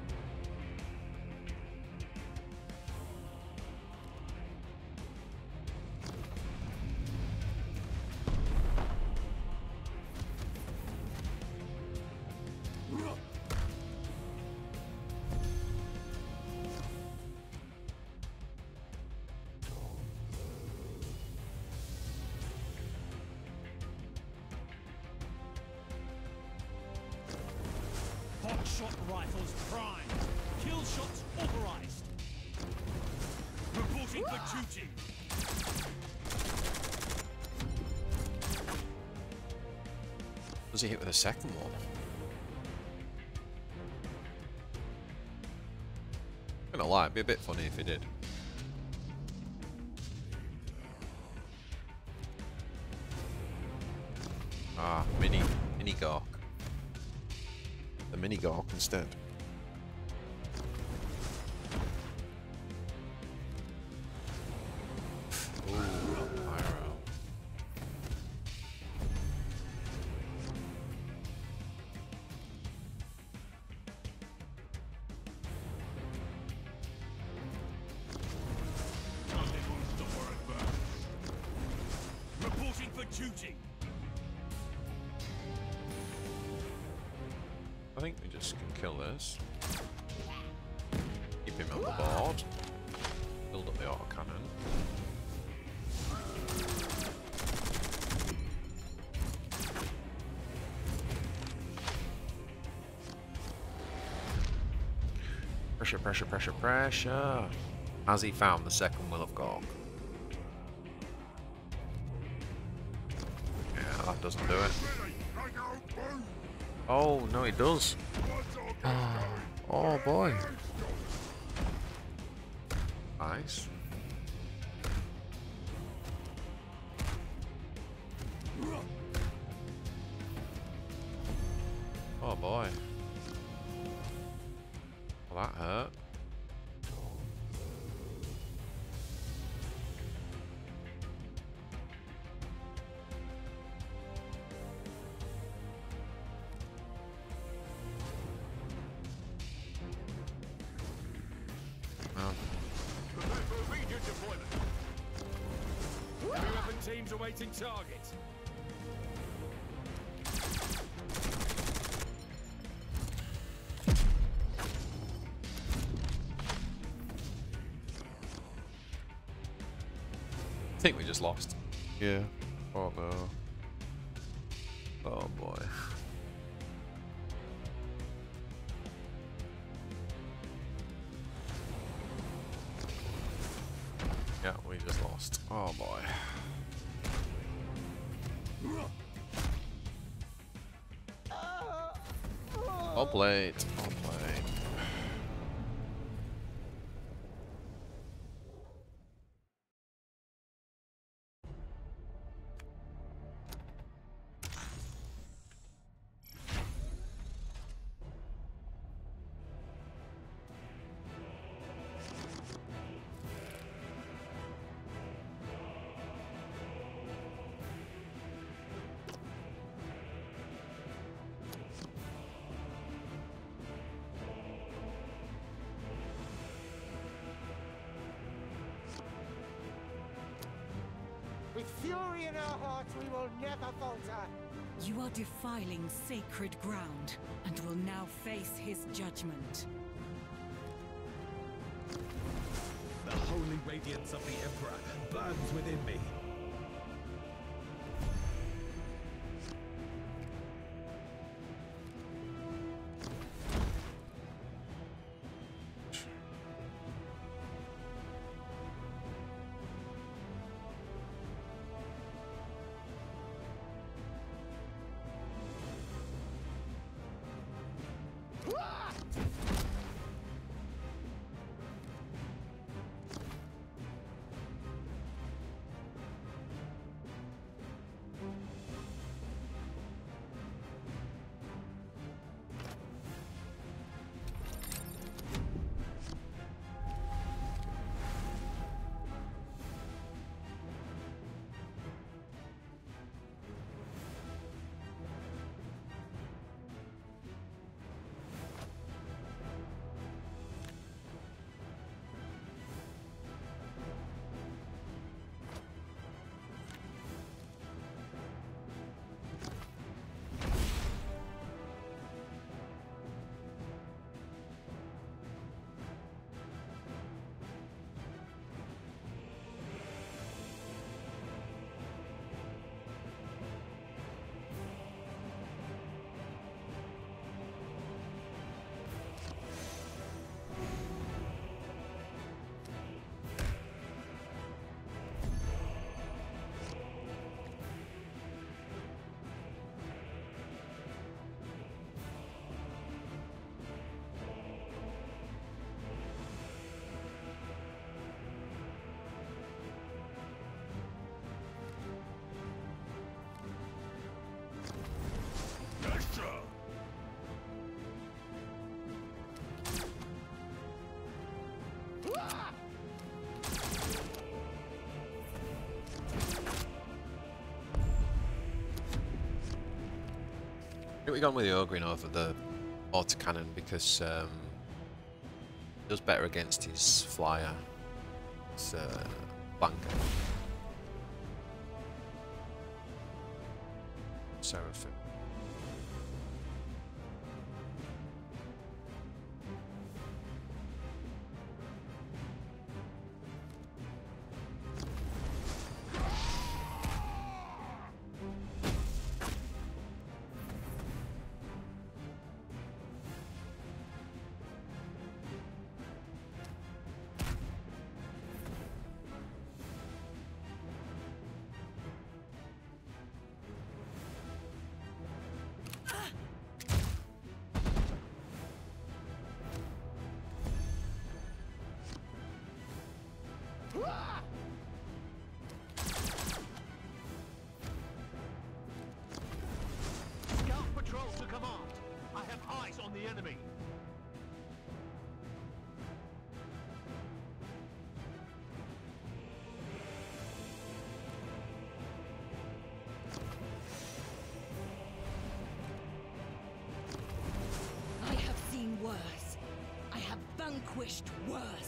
Hot shot rifles primed. Kill shots authorized. Reporting for duty. Does he hit with a second one? I'm gonna lie, it'd be a bit funny if he did. Ah, mini Gork. The mini Gork instead. Reporting for duty. I think we just can kill this. Keep him on the board. Build up the autocannon. Pressure, pressure, pressure, pressure. Has he found the second Will of Gork? Yeah, that doesn't do it. Oh, no, it does. Oh, boy. Nice. Oh, boy. Well, that hurt. Prepare for immediate deployment. Weapon teams awaiting target. I think we just lost. Yeah. Oh no. Oh boy. Yeah, we just lost. Oh boy. All played. All played. With fury in our hearts, we will never falter. You are defiling sacred ground and will now face his judgment. The holy radiance of the Emperor burns within me. think we've gone with the Ogrin over the autocannon because it does better against his flyer. It's banker. Seraphim. Scout patrol to command. I have eyes on the enemy. I have seen worse. I have vanquished worse.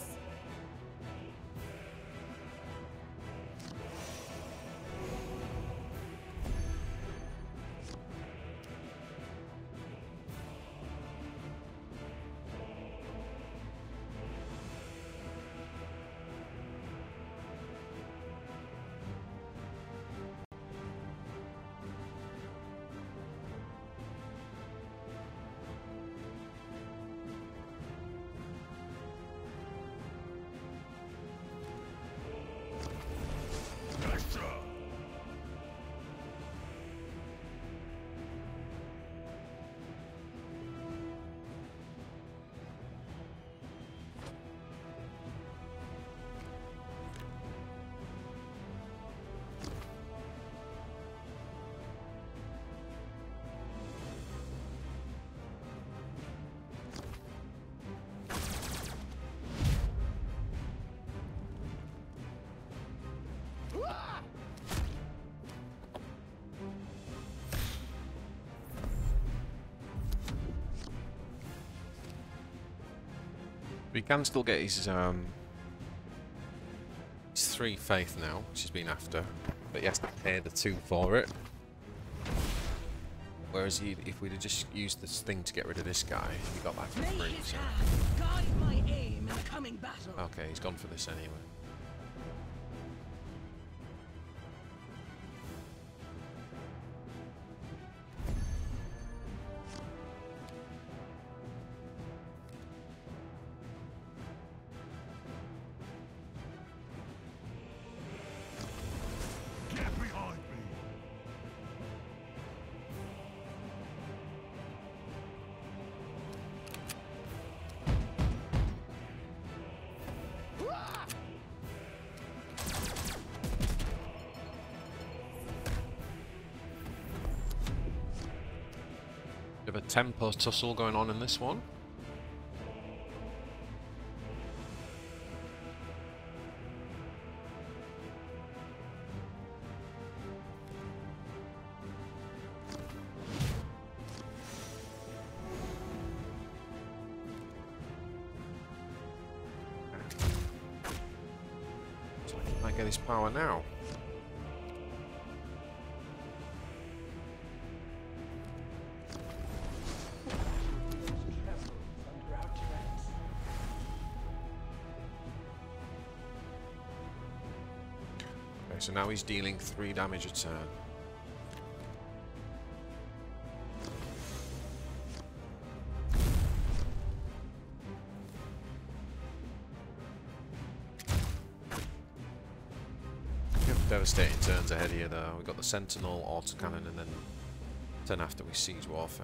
We can still get his 3 faith now, which he's been after, but he has to pay the 2 for it. Whereas if we'd have just used this thing to get rid of this guy, he got that for free. So. Guide my aim in the coming battle. Okay, he's gone for this anyway. Get behind me! Bit of a tempo tussle going on in this one. So he might get his power now. So now he's dealing 3 damage a turn. We have devastating turns ahead here though. We've got the Sentinel, autocannon, and then turn after we siege warfare.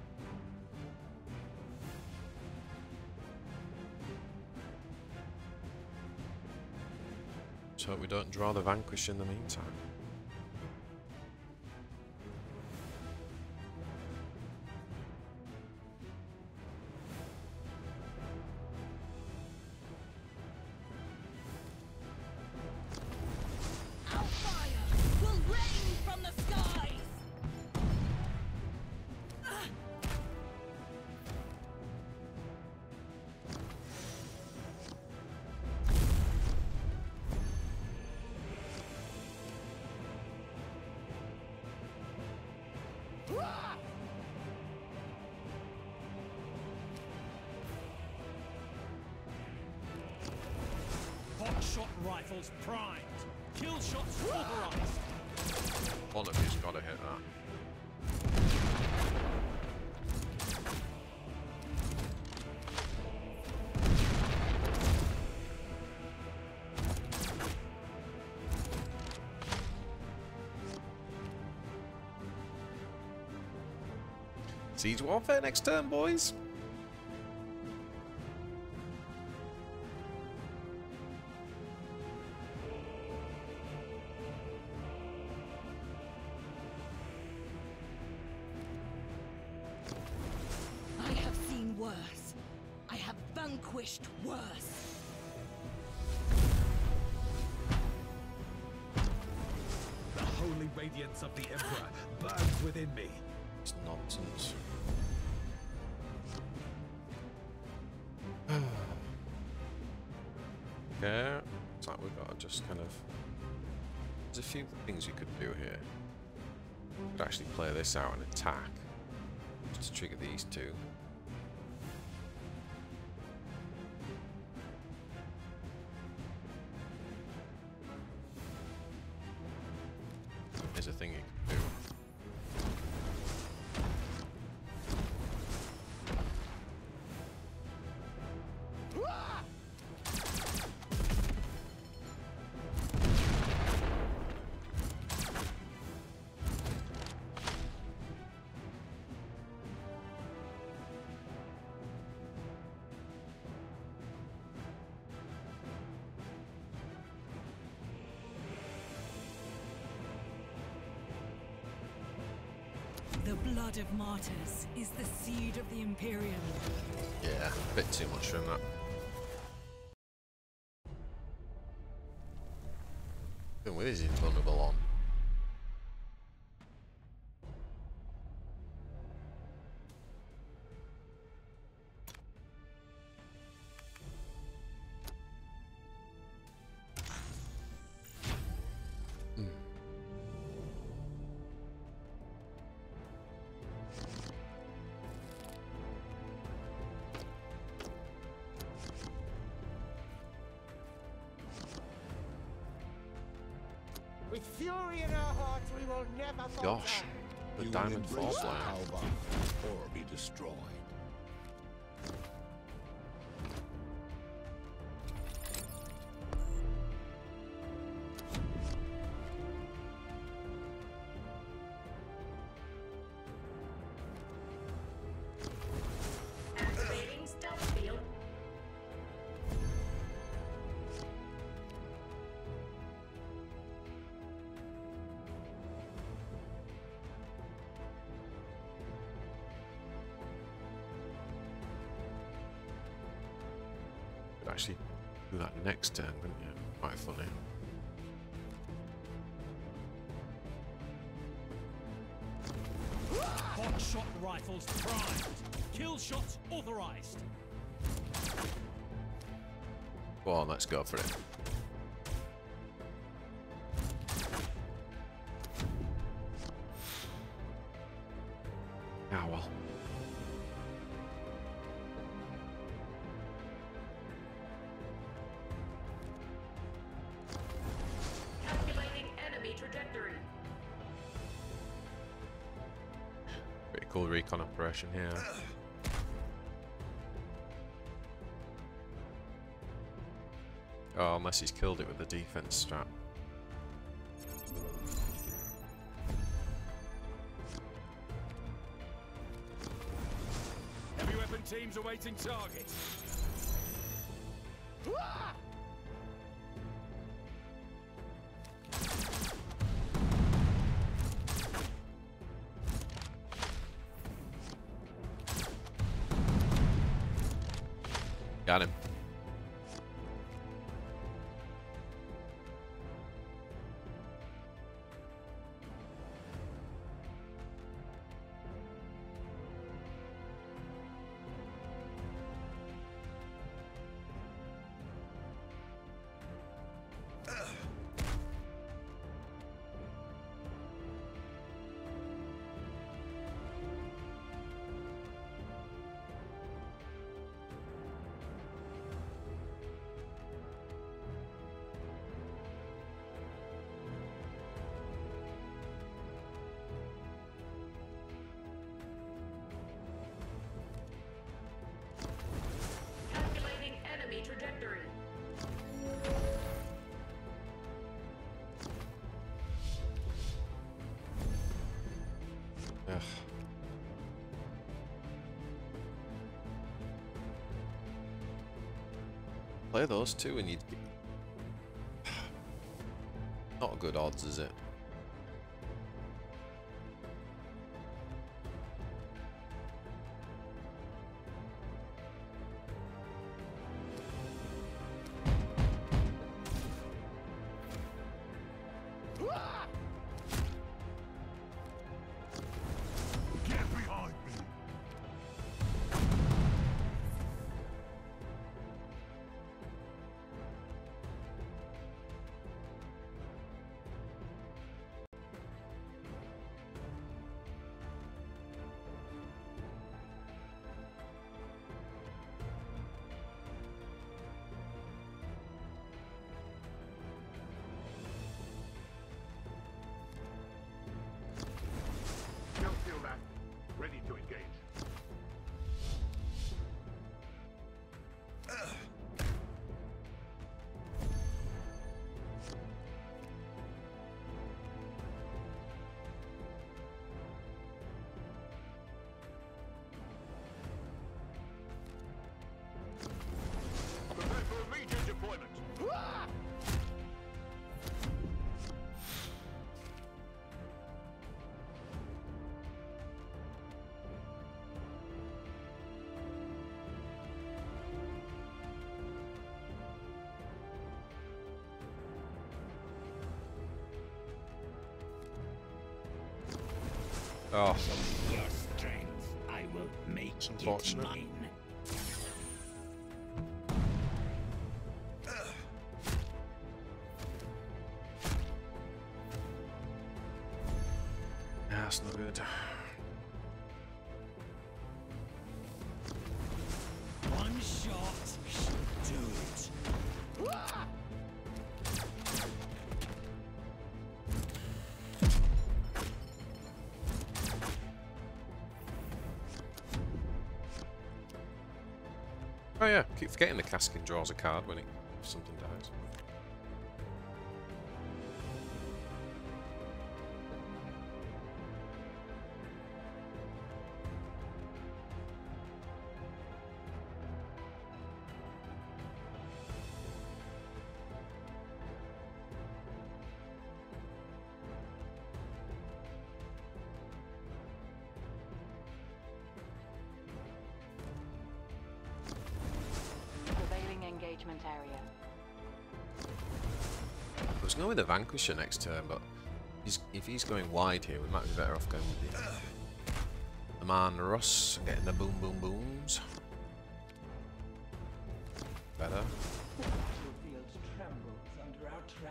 Let's hope we don't draw the vanquish in the meantime. Our fire will rain from the skies. Hot-shot rifles primed. Kill shots authorized. One of you's gotta hit that. Siege warfare next turn, boys. I have seen worse. I have vanquished worse. The holy radiance of the Emperor burns within me. It's nonsense. Okay, it's like we've got to just kind of... There's a few things you could do here. You could actually play this out and attack, just to trigger these two. There's a thing you can do. The blood of martyrs is the seed of the Imperium. Yeah, a bit too much from that. Even with his invulnerable on. With fury in our hearts, we will never falter. Gosh, the diamond falls line. Or be destroyed. Activating stealth field. Could actually do that next turn, wouldn't you? Quite funny. Hot-shot rifles primed. Kill shots authorized. Go on, let's go for it. Ah, well. Calculating enemy trajectory. Pretty cool recon operation here. Oh, unless he's killed it with the defense strap. Heavy weapon teams awaiting target. Got him. Play those two and you'd get... Not good odds, is it? Ready to engage. Prepare for immediate deployment. Oh, Your strength, I will make it unfortunate. mine. That's not good. One shot should do it. Oh yeah, keep forgetting the Caskin draws a card when if something dies. Engagement area. There's no with the Vanquisher next turn, but if he's going wide here, we might be better off going with the Man Russ and getting the boom boom booms. Better. The battlefield trembles under our tread.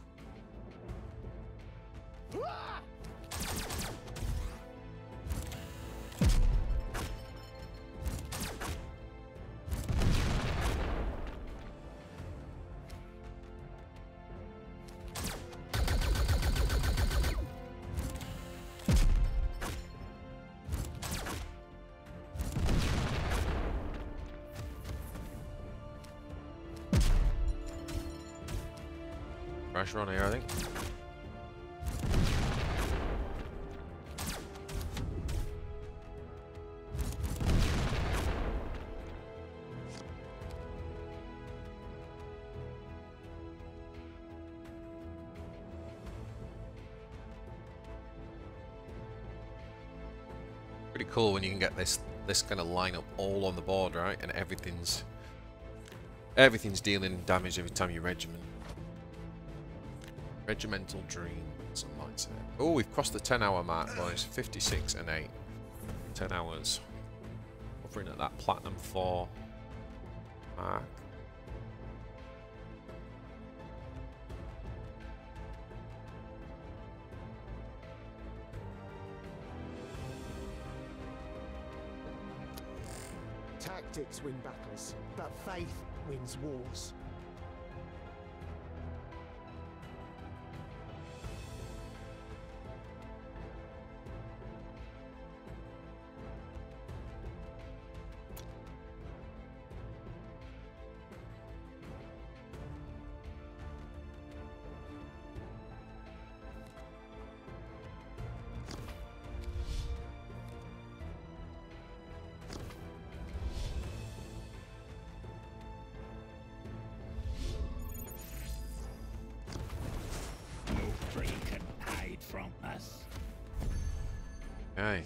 Pressure on here, I think. Pretty cool when you can get this kind of line up all on the board, right? And everything's dealing damage every time you regiment. Regimental dream, some might say. Oh, we've crossed the 10-hour mark, boys. 56 and 8. 10 hours. Hovering at that platinum 4 mark. Tactics win battles, but faith wins wars. Okay.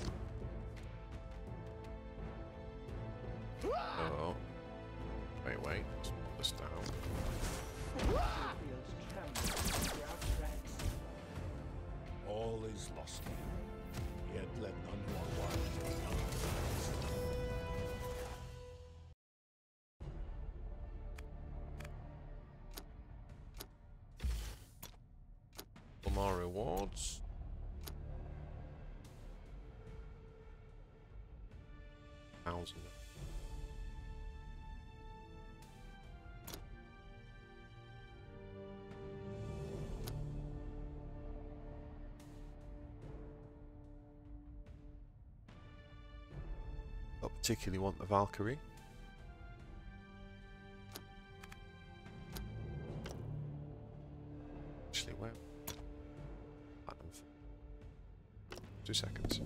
Oh. Wait. Let's put this down. Battlefields tremble under our tracks. All is lost here. Yet let none who are wise know. For more rewards. $1,000. Don't particularly want the Valkyrie. Actually, where? 2 seconds.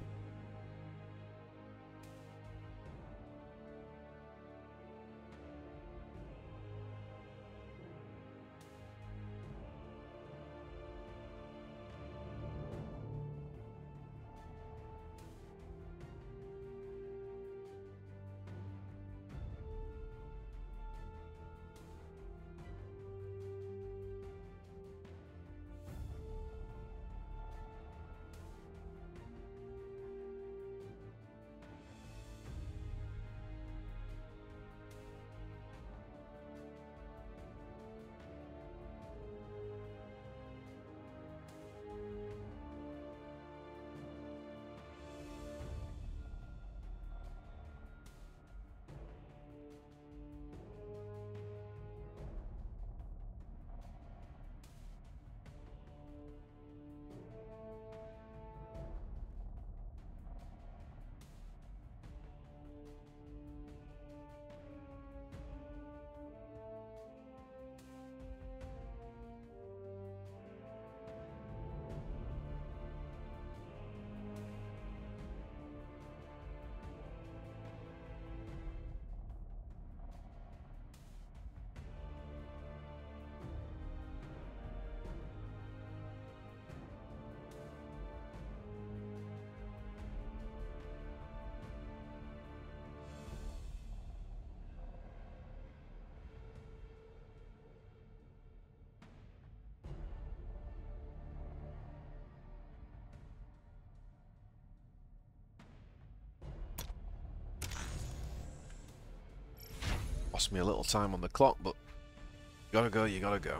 Lost me a little time on the clock, but you gotta go.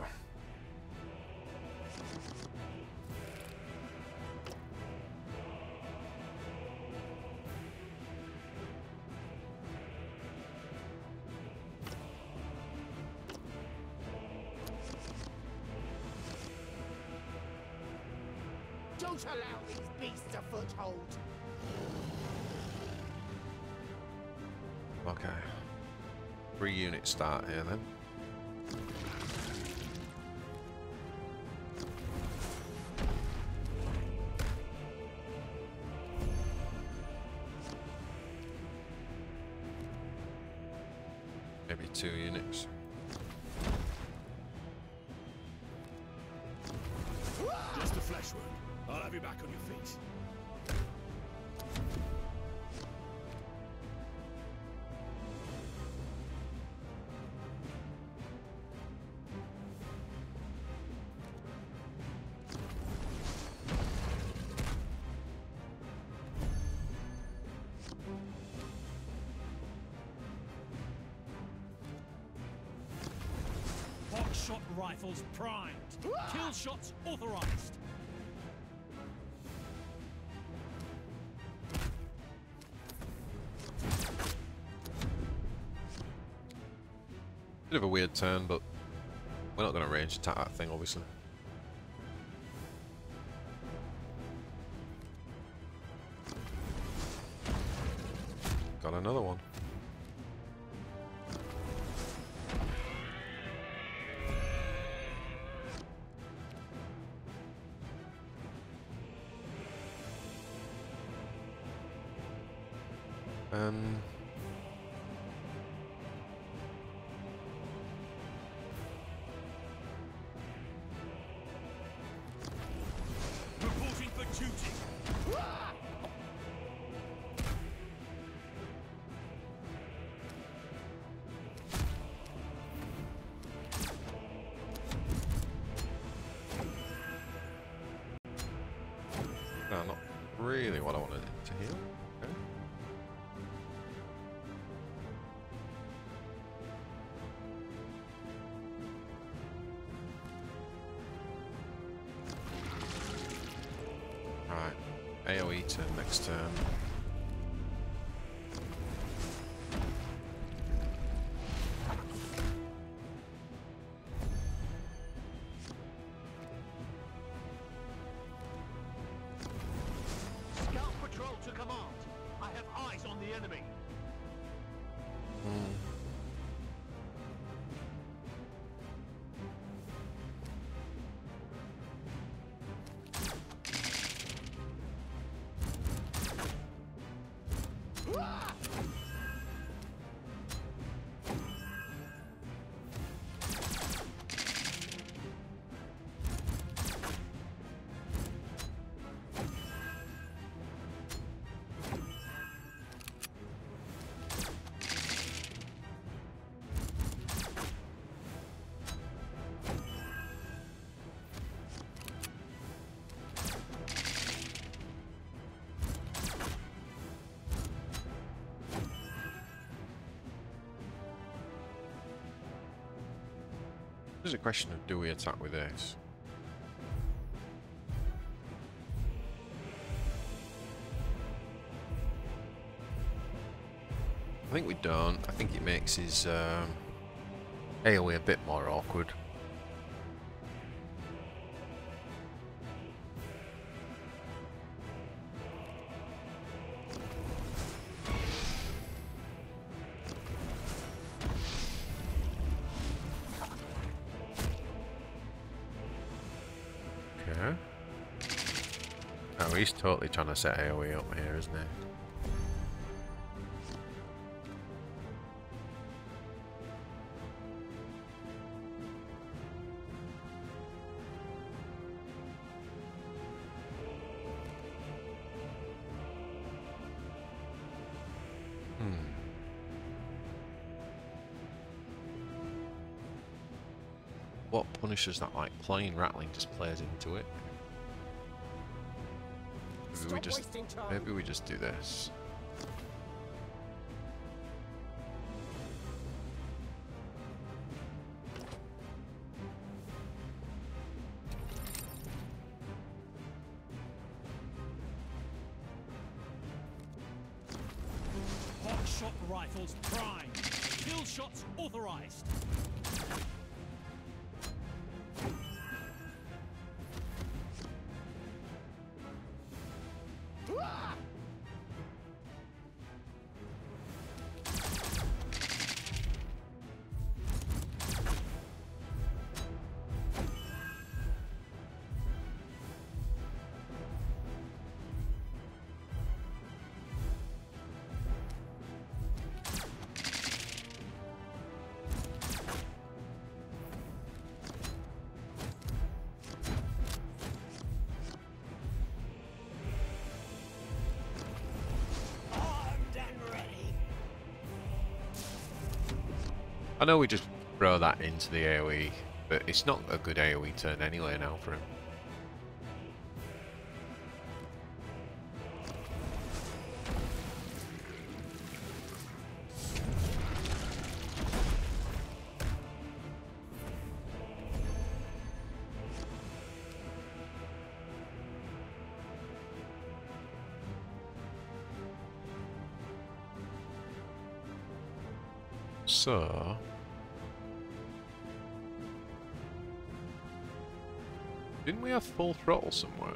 Don't allow these beasts a foothold. Okay. 3 units start here then. Maybe 2 units. Just a flesh wound. I'll have you back on your feet. Shot rifles primed. Kill shots authorized. Bit of a weird turn, but we're not going to range attack that thing, obviously. Got another one. Reporting for duty. really what I wanted it to heal. Okay. Right, AoE turn next turn. There's a question of, do we attack with this? I think we don't. I think it makes his AoE a bit more awkward. Oh, he's totally trying to set AoE up here, isn't he? What punishes that, like plain rattling just plays into it? Maybe we just do this. Hot shot rifles prime. Kill shots authorized. I know we just throw that into the AoE, but it's not a good AoE turn anyway now for him. So didn't we have full throttle somewhere?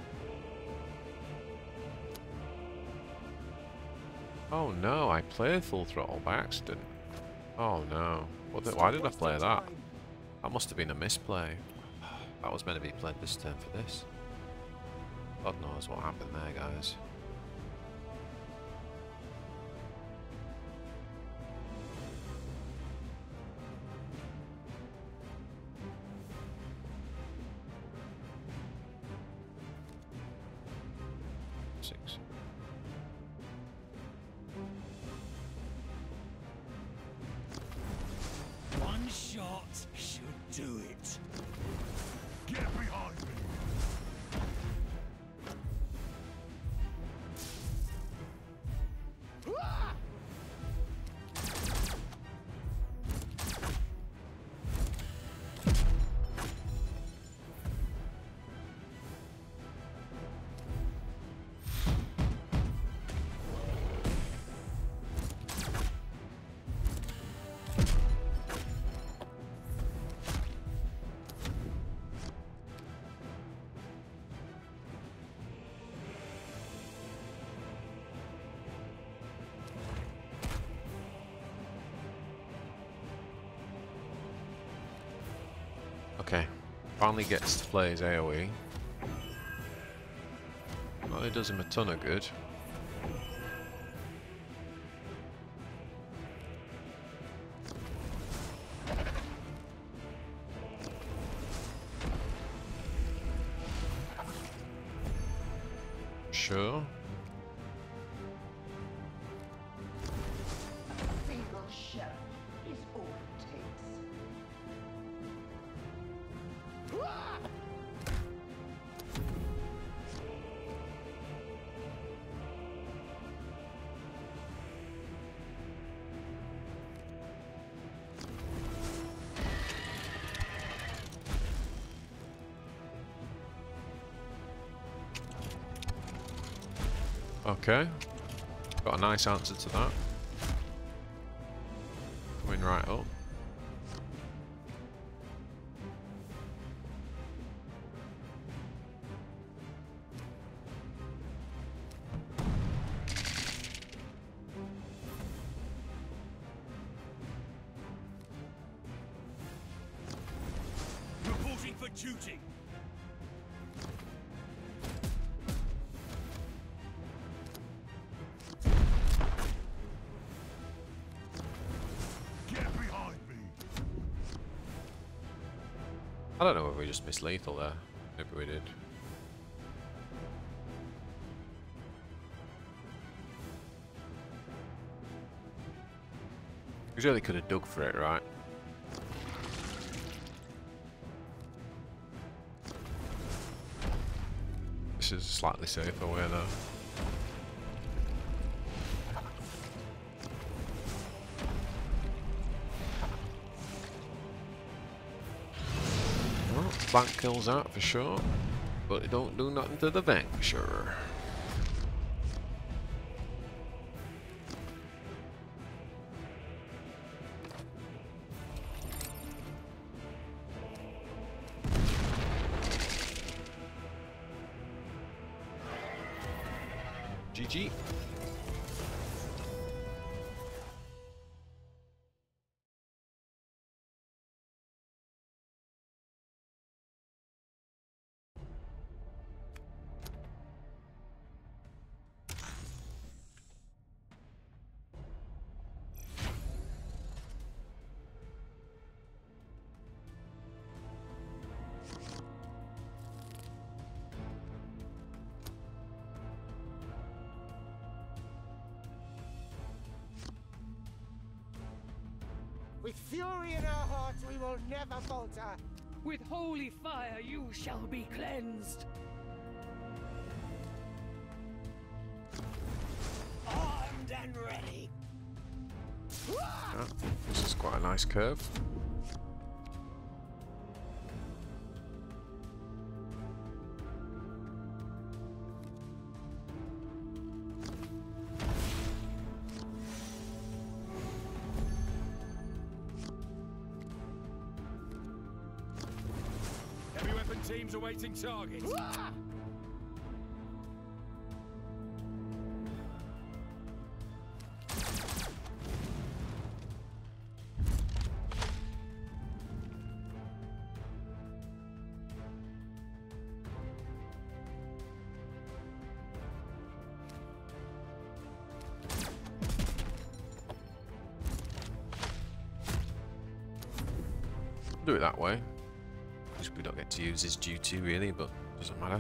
Oh no, I played full throttle by accident. Oh no. Why did I play that? That must have been a misplay. That was meant to be played this turn for this. God knows what happened there, guys. One shot should do it. Get behind me. Okay, finally gets to play his AoE. Well, it does him a ton of good. Sure. A single shell is all it takes. Okay, got a nice answer to that. Coming right up. Reporting for duty. I don't know if we just missed lethal there. Maybe we did. We really could have dug for it, right? This is a slightly safer way though. Flank kills that for sure, but it don't do nothing to the Vanquisher. GG. With fury in our hearts, we will never falter. With holy fire you shall be cleansed. Armed and ready. Oh, this is quite a nice curve. Heavy weapon teams awaiting targets. Do it that way. We don't get to use his duty really, but doesn't matter.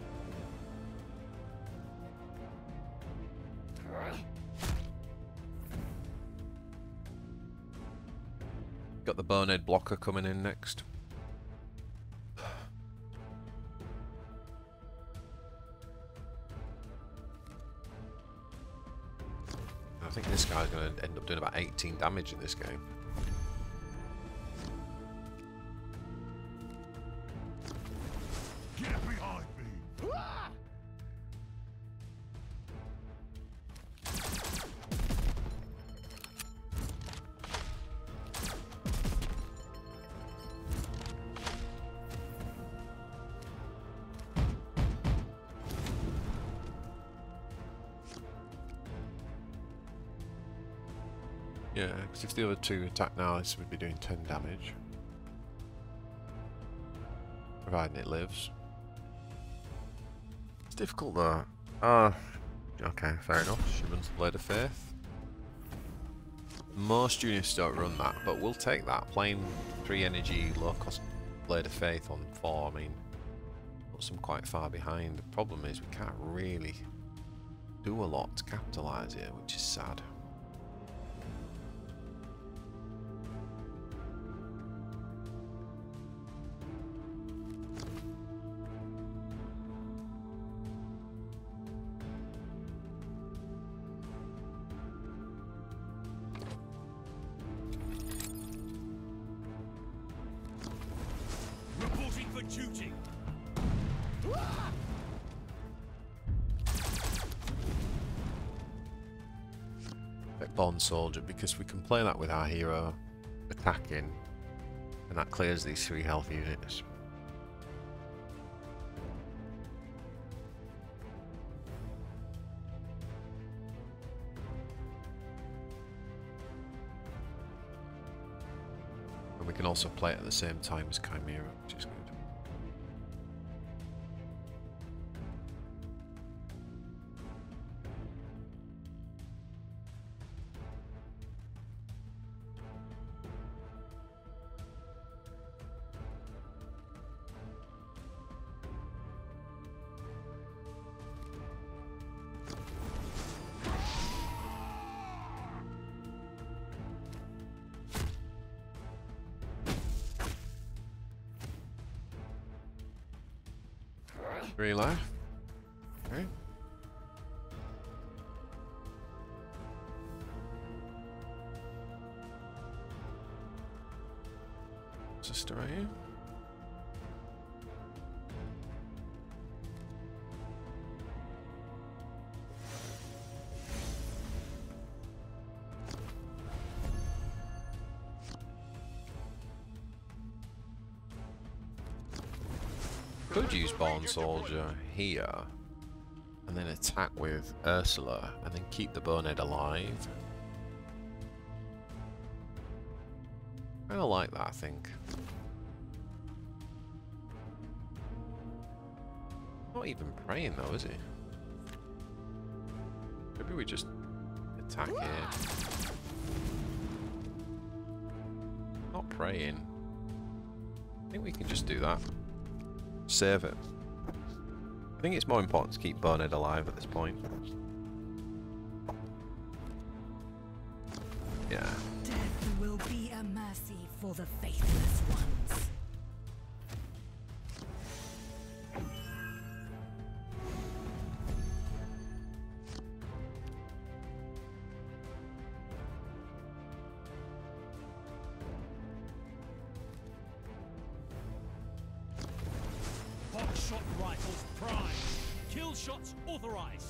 Got the bonehead blocker coming in next. I think this guy's going to end up doing about 18 damage in this game. Get behind me! Yeah, because if the other two attack now, this would be doing 10 damage. providing it lives. It's difficult though. Okay, fair enough. She runs the Blade of Faith. Most units don't run that, but we'll take that. Playing 3 energy, low cost Blade of Faith on 4, I mean, puts them quite far behind. The problem is we can't really do a lot to capitalise here, which is sad. Reporting for duty. Bond Soldier, because we can play that with our hero attacking, and that clears these 3 health units. And we can also play it at the same time as Chimera, which is good. Relay. Okay. Sister, are you? Could use Bond Soldier here and then attack with Ursula and then keep the Bonehead alive. I kinda like that, I think. Not even praying though, is he? Maybe we just attack here. Not praying. I think we can just do that. Save it. I think it's more important to keep Bonehead alive at this point. Yeah. Death will be a mercy for the faithless ones. Shot rifles prime. Kill shots authorized.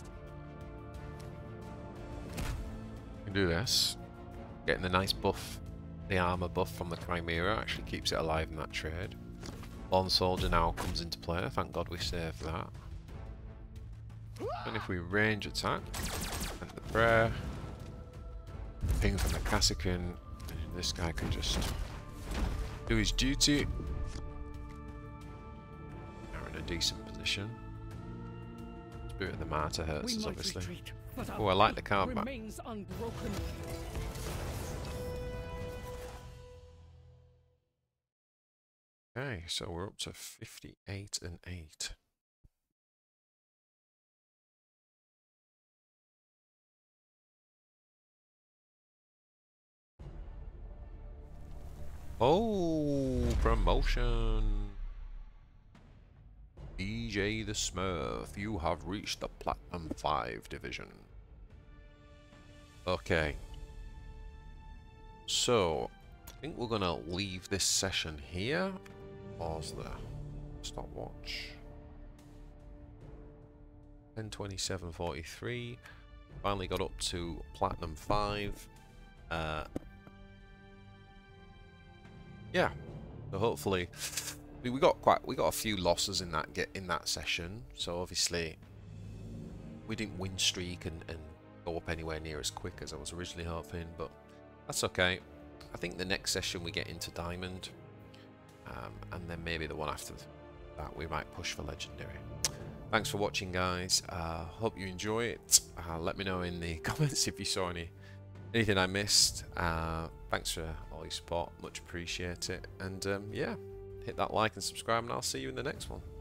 Can do this. Getting the nice buff, the armor buff from the Chimera actually keeps it alive in that trade. Bond Soldier now comes into play. Thank God we saved that. And if we range attack, and the prayer, ping from the Cassican, this guy can just do his duty. Decent position. Spirit of the Martyr hurts us, obviously. Oh, I like the card back. Okay, so we're up to 58 and 8. Oh, promotion. BJ the Smurf, you have reached the Platinum 5 division. Okay. So, I think we're gonna leave this session here. Pause the stopwatch. 10:27:43. Finally got up to Platinum 5. Yeah. So hopefully we got a few losses in that session, so obviously we didn't win streak and go up anywhere near as quick as I was originally hoping, but that's okay. I think the next session we get into Diamond, and then maybe the one after that we might push for legendary. Thanks for watching, guys. Hope you enjoy it. Let me know in the comments if you saw anything I missed. Thanks for all your support, much appreciate it. And yeah, hit that like and subscribe, and I'll see you in the next one.